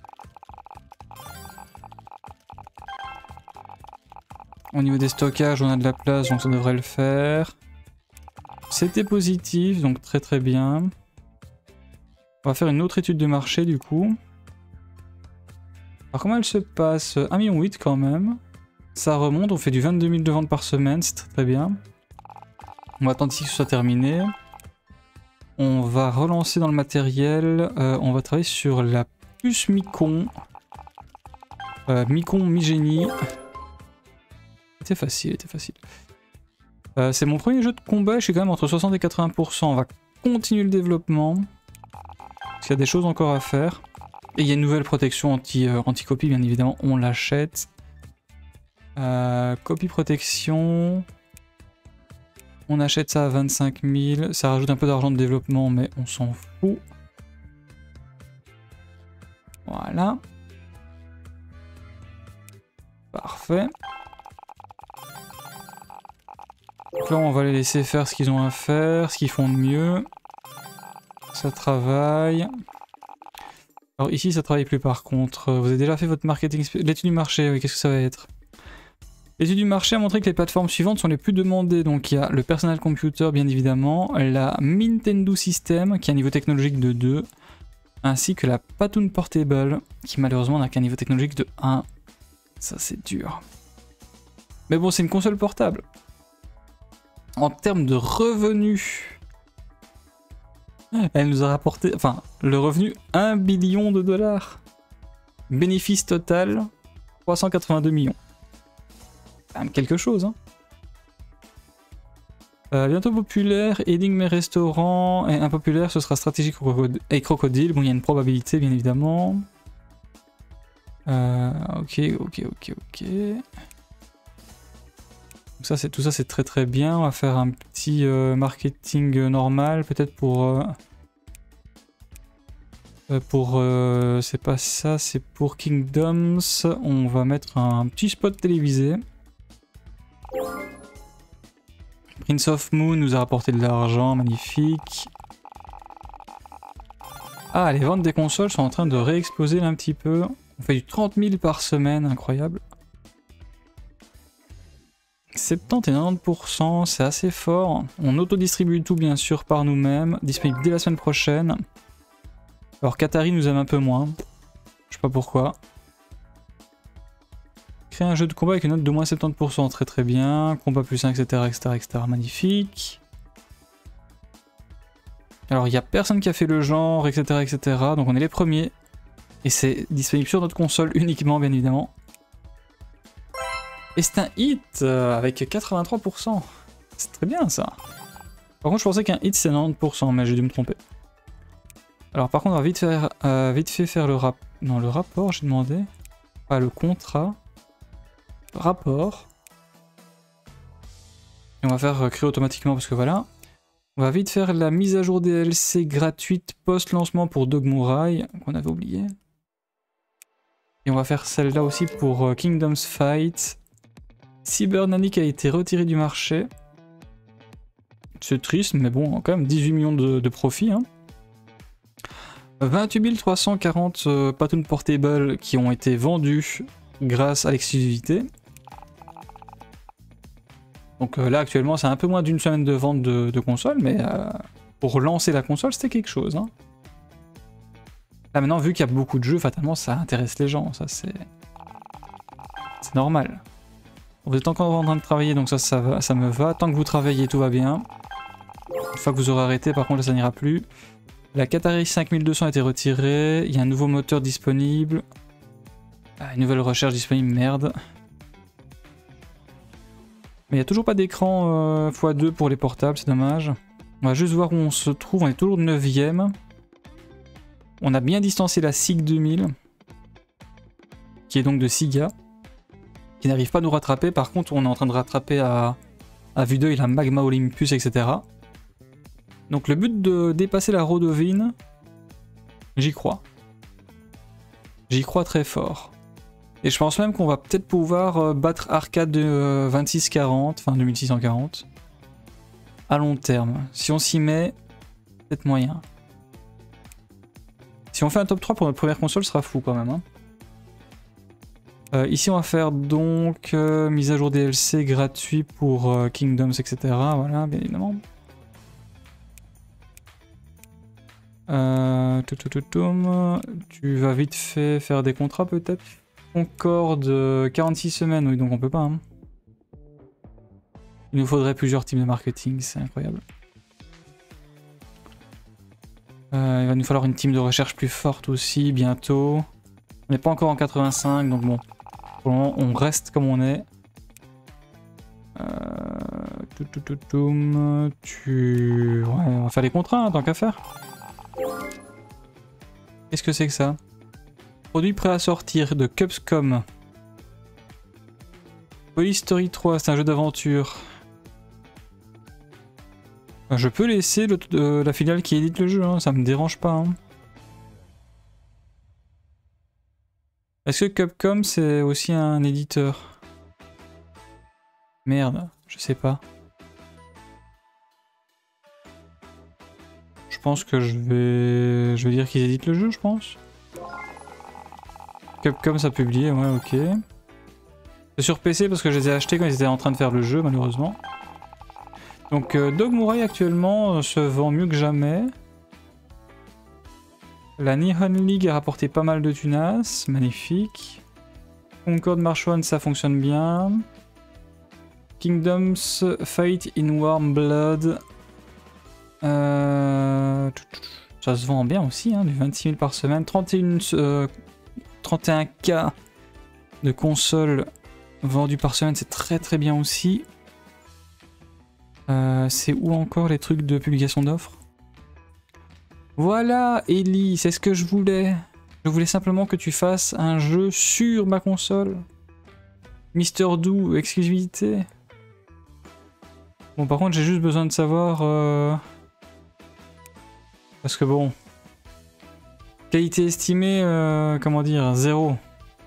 Au niveau des stockages, on a de la place, donc ça devrait le faire. C'était positif, donc très très bien. On va faire une autre étude de marché du coup. Alors comment elle se passe? un virgule huit million quand même. Ça remonte, on fait du vingt-deux mille de ventes par semaine, c'est très, très bien. On va attendre ici que ce soit terminé. On va relancer dans le matériel. Euh, on va travailler sur la puce Micon. Euh, Micon Mi-Génie. C'était facile, c'était facile. Euh, c'est mon premier jeu de combat, je suis quand même entre soixante et quatre-vingts pour cent. On va continuer le développement. Parce qu'il y a des choses encore à faire. Et il y a une nouvelle protection anti, euh, anti-copie, bien évidemment, on l'achète. Euh, copie protection. On achète ça à vingt-cinq mille. Ça rajoute un peu d'argent de développement, mais on s'en fout. Voilà. Parfait. Donc là, on va les laisser faire ce qu'ils ont à faire, ce qu'ils font de mieux. Ça travaille. Alors ici, ça travaille plus par contre. Vous avez déjà fait votre marketing, l'étude du marché, oui, qu'est-ce que ça va être? L'étude du marché a montré que les plateformes suivantes sont les plus demandées. Donc il y a le Personal Computer bien évidemment, la Nintendo System qui a un niveau technologique de deux, ainsi que la Patoon Portable qui malheureusement n'a qu'un niveau technologique de un. Ça c'est dur. Mais bon, c'est une console portable. En termes de revenus, elle nous a rapporté, enfin, le revenu un billion de dollars. Bénéfice total trois cent quatre-vingt-deux millions. Quand même quelque chose, hein. Euh, bientôt populaire, énigmes et restaurants, et impopulaire, ce sera stratégique et crocodile. Bon, il y a une probabilité, bien évidemment. Euh, ok, ok, ok, ok. Donc ça, c'est tout ça, c'est très très bien. On va faire un petit euh, marketing normal, peut-être pour... Euh, euh, pour... Euh, c'est pas ça, c'est pour Kingdoms. On va mettre un petit spot télévisé. Prince of Moon nous a rapporté de l'argent, magnifique. Ah, les ventes des consoles sont en train de réexploser un petit peu. On fait du trente mille par semaine, incroyable. soixante-dix et quatre-vingt-dix pour cent, c'est assez fort. On autodistribue tout bien sûr par nous-mêmes, disponible dès la semaine prochaine. Alors Qatari nous aime un peu moins, je sais pas pourquoi. Créer un jeu de combat avec une note de moins soixante-dix pour cent, très très bien. Combat plus un, et cetera, et cetera, et cetera, magnifique. Alors il n'y a personne qui a fait le genre, et cetera, et cetera. Donc on est les premiers. Et c'est disponible sur notre console uniquement, bien évidemment. Et c'est un hit euh, avec quatre-vingt-trois pour cent. C'est très bien ça. Par contre je pensais qu'un hit c'est quatre-vingt-dix pour cent, mais j'ai dû me tromper. Alors par contre on va vite, faire, euh, vite fait faire le rap... Non, le rapport j'ai demandé. Ah, le contrat. Rapport. Et on va faire créer automatiquement parce que voilà. On va vite faire la mise à jour D L C gratuite post-lancement pour Dogmurai, qu'on avait oublié. Et on va faire celle-là aussi pour Kingdoms Fight. Cybernanic a été retiré du marché. C'est triste, mais bon, quand même dix-huit millions de, de profit. Hein. vingt-huit mille trois cent quarante euh, Patoon Portable qui ont été vendus grâce à l'exclusivité. Donc euh, là actuellement c'est un peu moins d'une semaine de vente de, de console, mais euh, pour lancer la console c'était quelque chose. Hein. Là maintenant vu qu'il y a beaucoup de jeux, fatalement ça intéresse les gens, ça c'est c'est normal. Vous êtes encore en train de travailler donc ça, ça, va, ça me va, tant que vous travaillez tout va bien. Une fois que vous aurez arrêté par contre là ça n'ira plus. La Qatari cinq mille deux cents a été retirée, il y a un nouveau moteur disponible. Ah, une nouvelle recherche disponible, merde. Mais il n'y a toujours pas d'écran euh, fois deux pour les portables, c'est dommage. On va juste voir où on se trouve, on est toujours neuvième. On a bien distancé la SIG deux mille, qui est donc de Siga, qui n'arrive pas à nous rattraper. Par contre, on est en train de rattraper à, à vue d'œil la Magma Olympus, et cetera. Donc le but de dépasser la Rodovine, j'y crois. J'y crois très fort. Et je pense même qu'on va peut-être pouvoir battre Arcade de vingt-six quarante, enfin deux mille six cent quarante, à long terme. Si on s'y met, peut-être moyen. Si on fait un top trois pour notre première console, ce sera fou quand même. Hein. Euh, ici on va faire donc euh, mise à jour D L C gratuit pour euh, Kingdoms, et cetera. Voilà, bien évidemment. Euh, tu vas vite fait faire des contrats peut-être. Concorde quarante-six semaines, oui donc on peut pas. Hein. Il nous faudrait plusieurs teams de marketing, c'est incroyable. Euh, il va nous falloir une team de recherche plus forte aussi bientôt. On n'est pas encore en quatre-vingt-cinq donc bon. Pour le moment on reste comme on est. Euh, tu... Ouais, on va faire les contrats hein, tant qu'à faire. Qu'est-ce que c'est que ça? Produit prêt à sortir de Cupscom. Police Story trois, c'est un jeu d'aventure. Je peux laisser le, euh, la filiale qui édite le jeu, hein, ça me dérange pas. Hein. Est-ce que Capcom c'est aussi un éditeur? Merde, je sais pas. Je pense que je vais... Je vais dire qu'ils éditent le jeu, je pense. Capcom ça a publié, ouais, ok. C'est sur P C parce que je les ai achetés quand ils étaient en train de faire le jeu, malheureusement. Donc euh, Dogmurai actuellement euh, se vend mieux que jamais. La Nihon League a rapporté pas mal de tunas, magnifique. Concord March One, ça fonctionne bien. Kingdoms Fight in Warm Blood. Euh... Ça se vend bien aussi, hein, du vingt-six mille par semaine. trente et un, euh, trente et un K de consoles vendues par semaine, c'est très très bien aussi. Euh, c'est où encore les trucs de publication d'offres? Voilà, Ellie, c'est ce que je voulais. Je voulais simplement que tu fasses un jeu sur ma console. Mister Do, exclusivité. Bon, par contre, j'ai juste besoin de savoir... Euh... Parce que bon... Qualité estimée, euh, comment dire, zéro.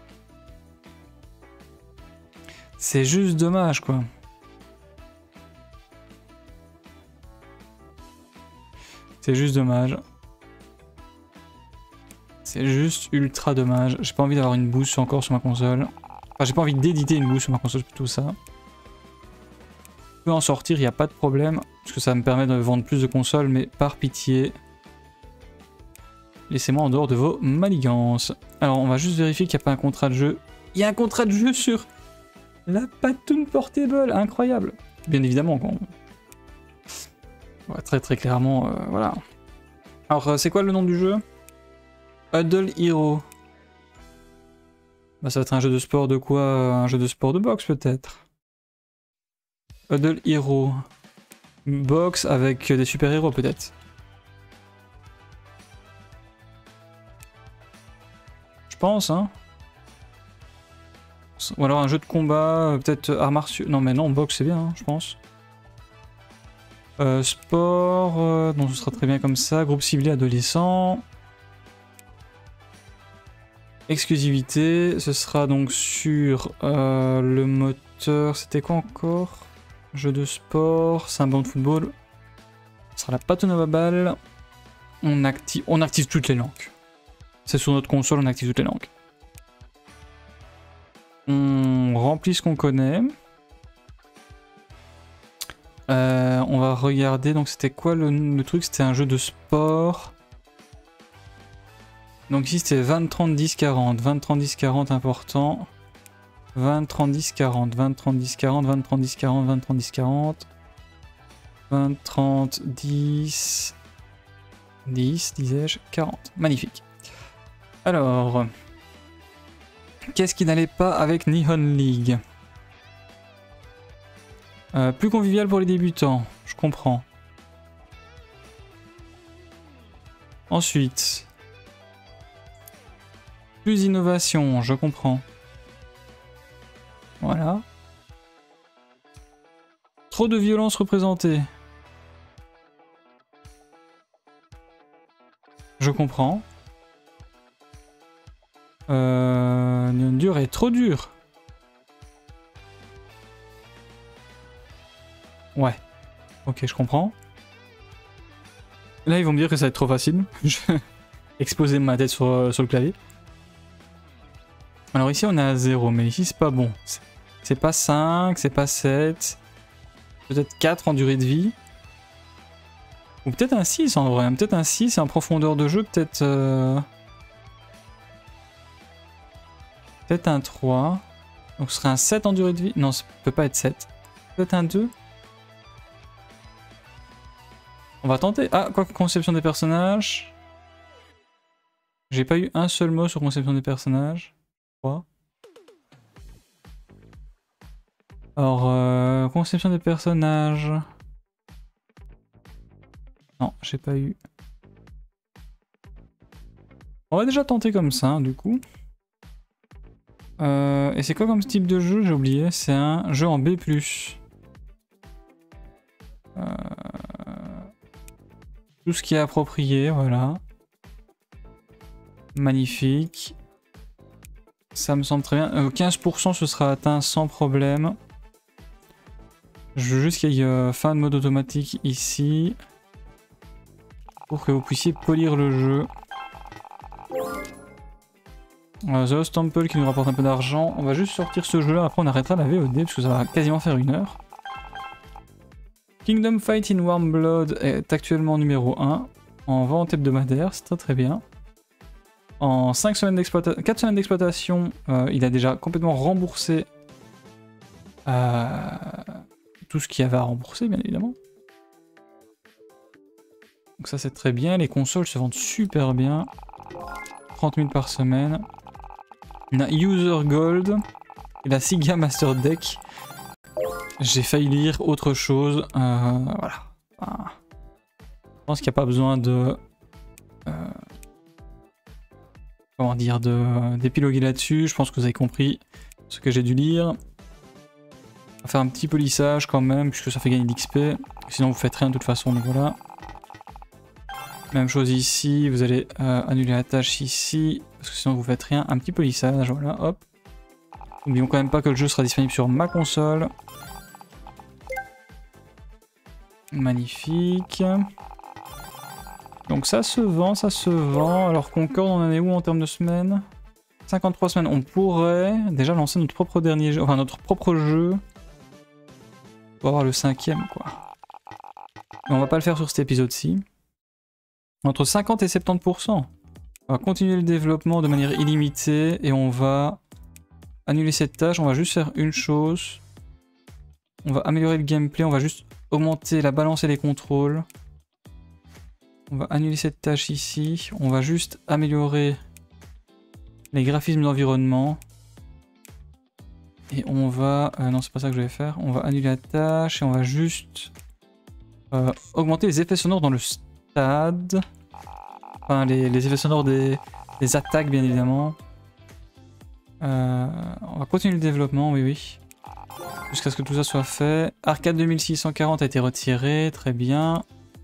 C'est juste dommage, quoi. C'est juste dommage. C'est juste ultra dommage. J'ai pas envie d'avoir une boost encore sur ma console. Enfin, j'ai pas envie d'éditer une boost sur ma console, plutôt ça. Je peux en sortir, il n'y a pas de problème. Parce que ça me permet de vendre plus de consoles, mais par pitié. Laissez-moi en dehors de vos manigances. Alors, on va juste vérifier qu'il n'y a pas un contrat de jeu. Il y a un contrat de jeu sur la Patoon Portable. Incroyable. Bien évidemment, quand ouais, très très clairement, euh, voilà. Alors, euh, c'est quoi le nom du jeu? Huddle Hero. Bah, ça va être un jeu de sport de quoi? Un jeu de sport de boxe peut-être. Huddle Hero. Boxe avec des super-héros peut-être. Je pense, hein. Ou alors un jeu de combat, peut-être arts martiaux. Non mais non, boxe c'est bien, hein, je pense. Euh, sport, euh, non ce sera très bien comme ça. Groupe ciblé adolescent. Exclusivité, ce sera donc sur euh, le moteur, c'était quoi encore? Jeu de sport, c'est un banc de football. Ce sera la Patoon Portable. On active, on active toutes les langues. C'est sur notre console, on active toutes les langues. On remplit ce qu'on connaît. Euh, on va regarder, donc c'était quoi le, le truc? C'était un jeu de sport. Donc ici c'était vingt, trente, dix, quarante. vingt, trente, dix, quarante important. vingt, trente, dix, quarante. vingt, trente, dix, quarante. vingt, trente, dix, quarante. vingt, trente, dix, quarante. vingt, trente, dix. dix, disais-je, quarante. Magnifique. Alors. Qu'est-ce qui n'allait pas avec Nihon League? euh, Plus convivial pour les débutants. Je comprends. Ensuite. Plus d'innovation, je comprends. Voilà. Trop de violence représentée. Je comprends. Euh, une durée trop dure. Ouais. Ok, je comprends. Là, ils vont me dire que ça va être trop facile. Je vais exposer ma tête sur, sur le clavier. Alors ici, on est à zéro, mais ici, c'est pas bon. C'est pas cinq, c'est pas sept. Peut-être quatre en durée de vie. Ou peut-être un six en vrai. Peut-être un six en profondeur de jeu. Peut-être... Euh... Peut-être un trois. Donc ce serait un sept en durée de vie. Non, ça peut pas être sept. Peut-être un deux. On va tenter. Ah, quoi que conception des personnages. J'ai pas eu un seul mot sur conception des personnages. Je crois. Alors, euh, conception des personnages. Non, j'ai pas eu. On va déjà tenter comme ça, hein, du coup. Euh, et c'est quoi comme type de jeu? J'ai oublié. C'est un jeu en B plus. Euh, tout ce qui est approprié, voilà. Magnifique. Ça me semble très bien. Euh, quinze pour cent ce sera atteint sans problème. Je veux juste qu'il y ait euh, fin de mode automatique ici. Pour que vous puissiez polir le jeu. Euh, The Lost Temple qui nous rapporte un peu d'argent. On va juste sortir ce jeu là, après on arrêtera la V O D parce que ça va quasiment faire une heure. Kingdom Fight in Warm Blood est actuellement numéro un en vente hebdomadaire, c'est très très bien. En cinq semaines d'exploitation, quatre semaines d'exploitation, euh, il a déjà complètement remboursé euh, tout ce qu'il y avait à rembourser, bien évidemment. Donc ça c'est très bien, les consoles se vendent super bien. trente mille par semaine. On a User Gold et la Siga Master Deck. J'ai failli lire autre chose. Euh, voilà. Enfin, je pense qu'il n'y a pas besoin de... Euh, comment dire, d'épiloguer là-dessus. Je pense que vous avez compris ce que j'ai dû lire. On va faire un petit polissage quand même, puisque ça fait gagner de l'X P. Sinon vous faites rien de toute façon, donc voilà. Même chose ici, vous allez euh, annuler la tâche ici, parce que sinon vous faites rien. Un petit polissage, voilà, hop. N'oublions quand même pas que le jeu sera disponible sur ma console. Magnifique. Donc ça se vend, ça se vend. Alors Concorde, on en est où en termes de semaines? cinquante-trois semaines. On pourrait déjà lancer notre propre dernier jeu, enfin notre propre jeu. Pour avoir le cinquième, quoi. Mais on va pas le faire sur cet épisode-ci. Entre cinquante et soixante-dix pour cent. On va continuer le développement de manière illimitée et on va annuler cette tâche. On va juste faire une chose. On va améliorer le gameplay, on va juste augmenter la balance et les contrôles. On va annuler cette tâche ici. On va juste améliorer les graphismes d'environnement. Et on va... Euh, non, c'est pas ça que je vais faire. On va annuler la tâche et on va juste euh, augmenter les effets sonores dans le stade. Enfin, les, les effets sonores des, des attaques, bien évidemment. Euh, on va continuer le développement, oui, oui. Jusqu'à ce que tout ça soit fait. Arcade deux mille six cent quarante a été retiré, très bien.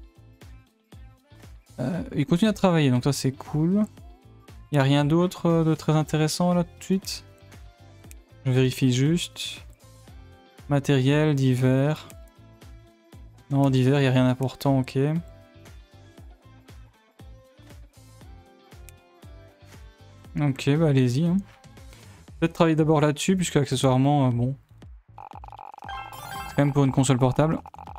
Euh, il continue à travailler, donc ça c'est cool. Il n'y a rien d'autre de très intéressant là tout de suite. Je vérifie juste. Matériel, divers. Non, divers, il n'y a rien d'important, ok. Ok, bah allez-y. Hein. Peut-être travailler d'abord là-dessus, puisque accessoirement, euh, bon. C'est quand même pour une console portable.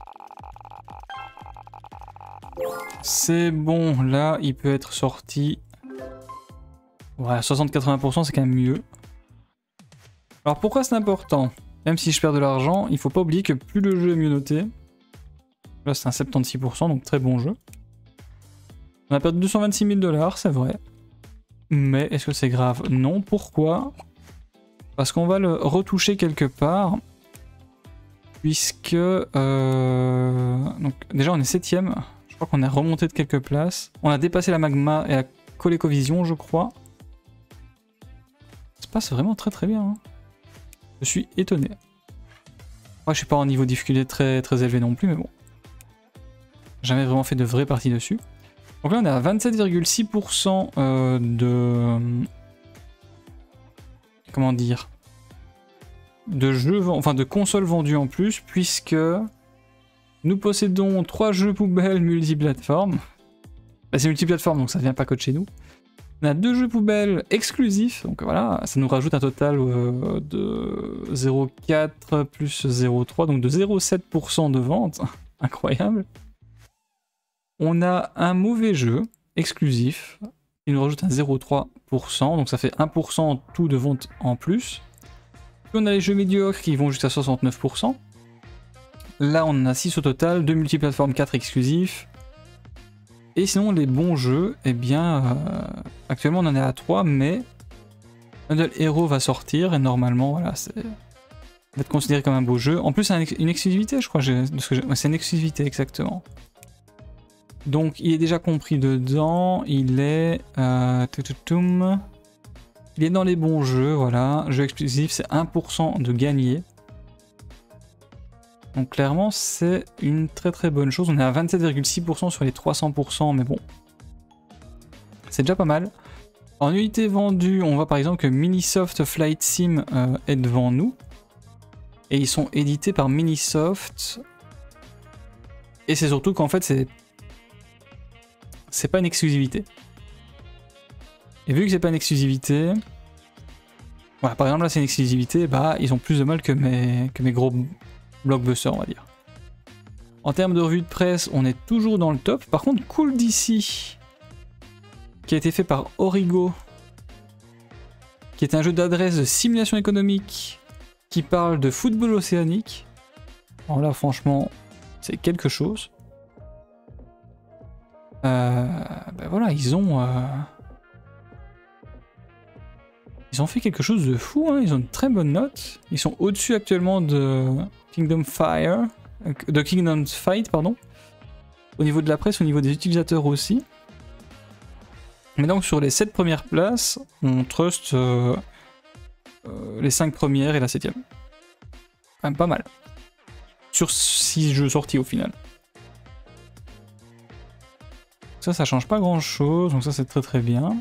C'est bon, là, il peut être sorti. Ouais, soixante à quatre-vingts pour cent, c'est quand même mieux. Alors pourquoi c'est important? Même si je perds de l'argent, il faut pas oublier que plus le jeu est mieux noté. Là, c'est un soixante-seize pour cent, donc très bon jeu. On a perdu deux cent vingt-six mille dollars, c'est vrai. Mais est-ce que c'est grave? Non. Pourquoi? Parce qu'on va le retoucher quelque part. Puisque... Euh... Donc, déjà, on est septième. Je crois qu'on est remonté de quelques places. On a dépassé la Magma et la ColecoVision, je crois. Ça se passe vraiment très très bien. Hein. Je suis étonné. Moi, je suis pas en niveau de difficulté très, très élevé non plus, mais bon. Jamais vraiment fait de vraies parties dessus. Donc là, on est à vingt-sept virgule six pour cent euh, de... Comment dire? De jeux, enfin de consoles vendues en plus, puisque nous possédons trois jeux poubelles multiplateformes. Bah, c'est multiplateforme, donc ça vient pas que de chez nous. On a deux jeux poubelles exclusifs, donc voilà, ça nous rajoute un total euh, de zéro virgule quatre plus zéro virgule trois, donc de zéro virgule sept pour cent de vente. Incroyable. On a un mauvais jeu exclusif, qui nous rajoute un zéro virgule trois pour cent, donc ça fait un pour cent tout de vente en plus. Puis on a les jeux médiocres qui vont jusqu'à soixante-neuf pour cent. Là on en a six au total, deux multiplateformes, quatre exclusifs. Et sinon les bons jeux, eh bien, euh, actuellement on en est à trois, mais Model Hero va sortir et normalement, voilà, c'est... va être considéré comme un beau jeu. En plus c'est une exclusivité, je crois, c'est une exclusivité exactement. Donc il est déjà compris dedans, il est... Euh, il est dans les bons jeux, voilà. Jeu exclusif, c'est un pour cent de gagné. Donc clairement, c'est une très très bonne chose. On est à vingt-sept virgule six pour cent sur les trois cents pour cent, mais bon. C'est déjà pas mal. En unité vendue, on voit par exemple que Minisoft Flight Sim euh, est devant nous. Et ils sont édités par Minisoft. Et c'est surtout qu'en fait, c'est... c'est pas une exclusivité. Et vu que c'est pas une exclusivité, Voilà, par exemple là c'est une exclusivité, bah ils ont plus de mal que mes, que mes gros blockbusters on va dire. En termes de revue de presse, on est toujours dans le top. Par contre, Cool D C, qui a été fait par Origo, qui est un jeu d'adresse de simulation économique, qui parle de football océanique. Alors là franchement, c'est quelque chose. Euh, ben voilà, ils ont... Euh... Ils ont fait quelque chose de fou, hein. Ils ont une très bonne note. Ils sont au-dessus actuellement de Kingdom Fire, de Kingdom Fight, pardon. Au niveau de la presse, au niveau des utilisateurs aussi. Mais donc sur les sept premières places, on trust euh, euh, les cinq premières et la septième. Quand même pas mal. Sur six jeux sortis au final. Ça, ça change pas grand-chose, donc ça c'est très très bien.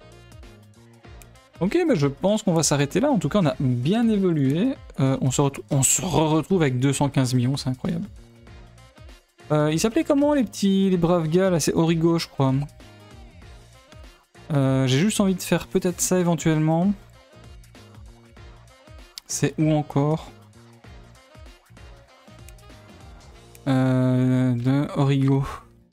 Ok, bah je pense qu'on va s'arrêter là. En tout cas, on a bien évolué. Euh, on se, on se retrouve avec deux cent quinze millions, c'est incroyable. Euh, ils s'appelaient comment les petits, les braves gars là? C'est Origo, je crois. Euh, J'ai juste envie de faire peut-être ça éventuellement. C'est où encore? euh, De Origo.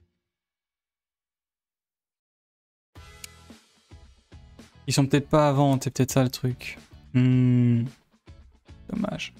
Ils sont peut-être pas à vente, c'est peut-être ça le truc. Hmm. Dommage.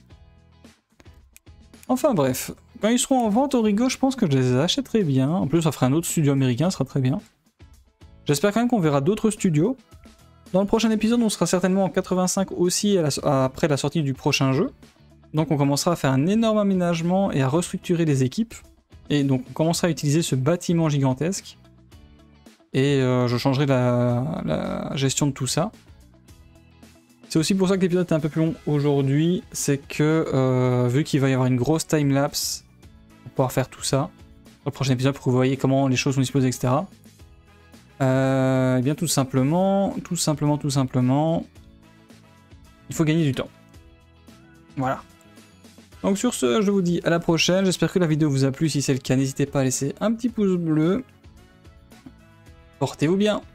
Enfin bref, quand ils seront en vente Origo, je pense que je les achèterai bien. En plus, ça fera un autre studio américain, ça sera très bien. J'espère quand même qu'on verra d'autres studios. Dans le prochain épisode, on sera certainement en quatre-vingt-cinq aussi à la, après la sortie du prochain jeu. Donc on commencera à faire un énorme aménagement et à restructurer les équipes. Et donc on commencera à utiliser ce bâtiment gigantesque. Et euh, je changerai la, la gestion de tout ça. C'est aussi pour ça que l'épisode est un peu plus long aujourd'hui. C'est que euh, vu qu'il va y avoir une grosse timelapse pour pouvoir faire tout ça, dans le prochain épisode pour que vous voyez comment les choses sont disposées, et cetera. Euh, et bien tout simplement, tout simplement, tout simplement, il faut gagner du temps. Voilà. Donc sur ce, je vous dis à la prochaine. J'espère que la vidéo vous a plu. Si c'est le cas, n'hésitez pas à laisser un petit pouce bleu. Portez-vous bien.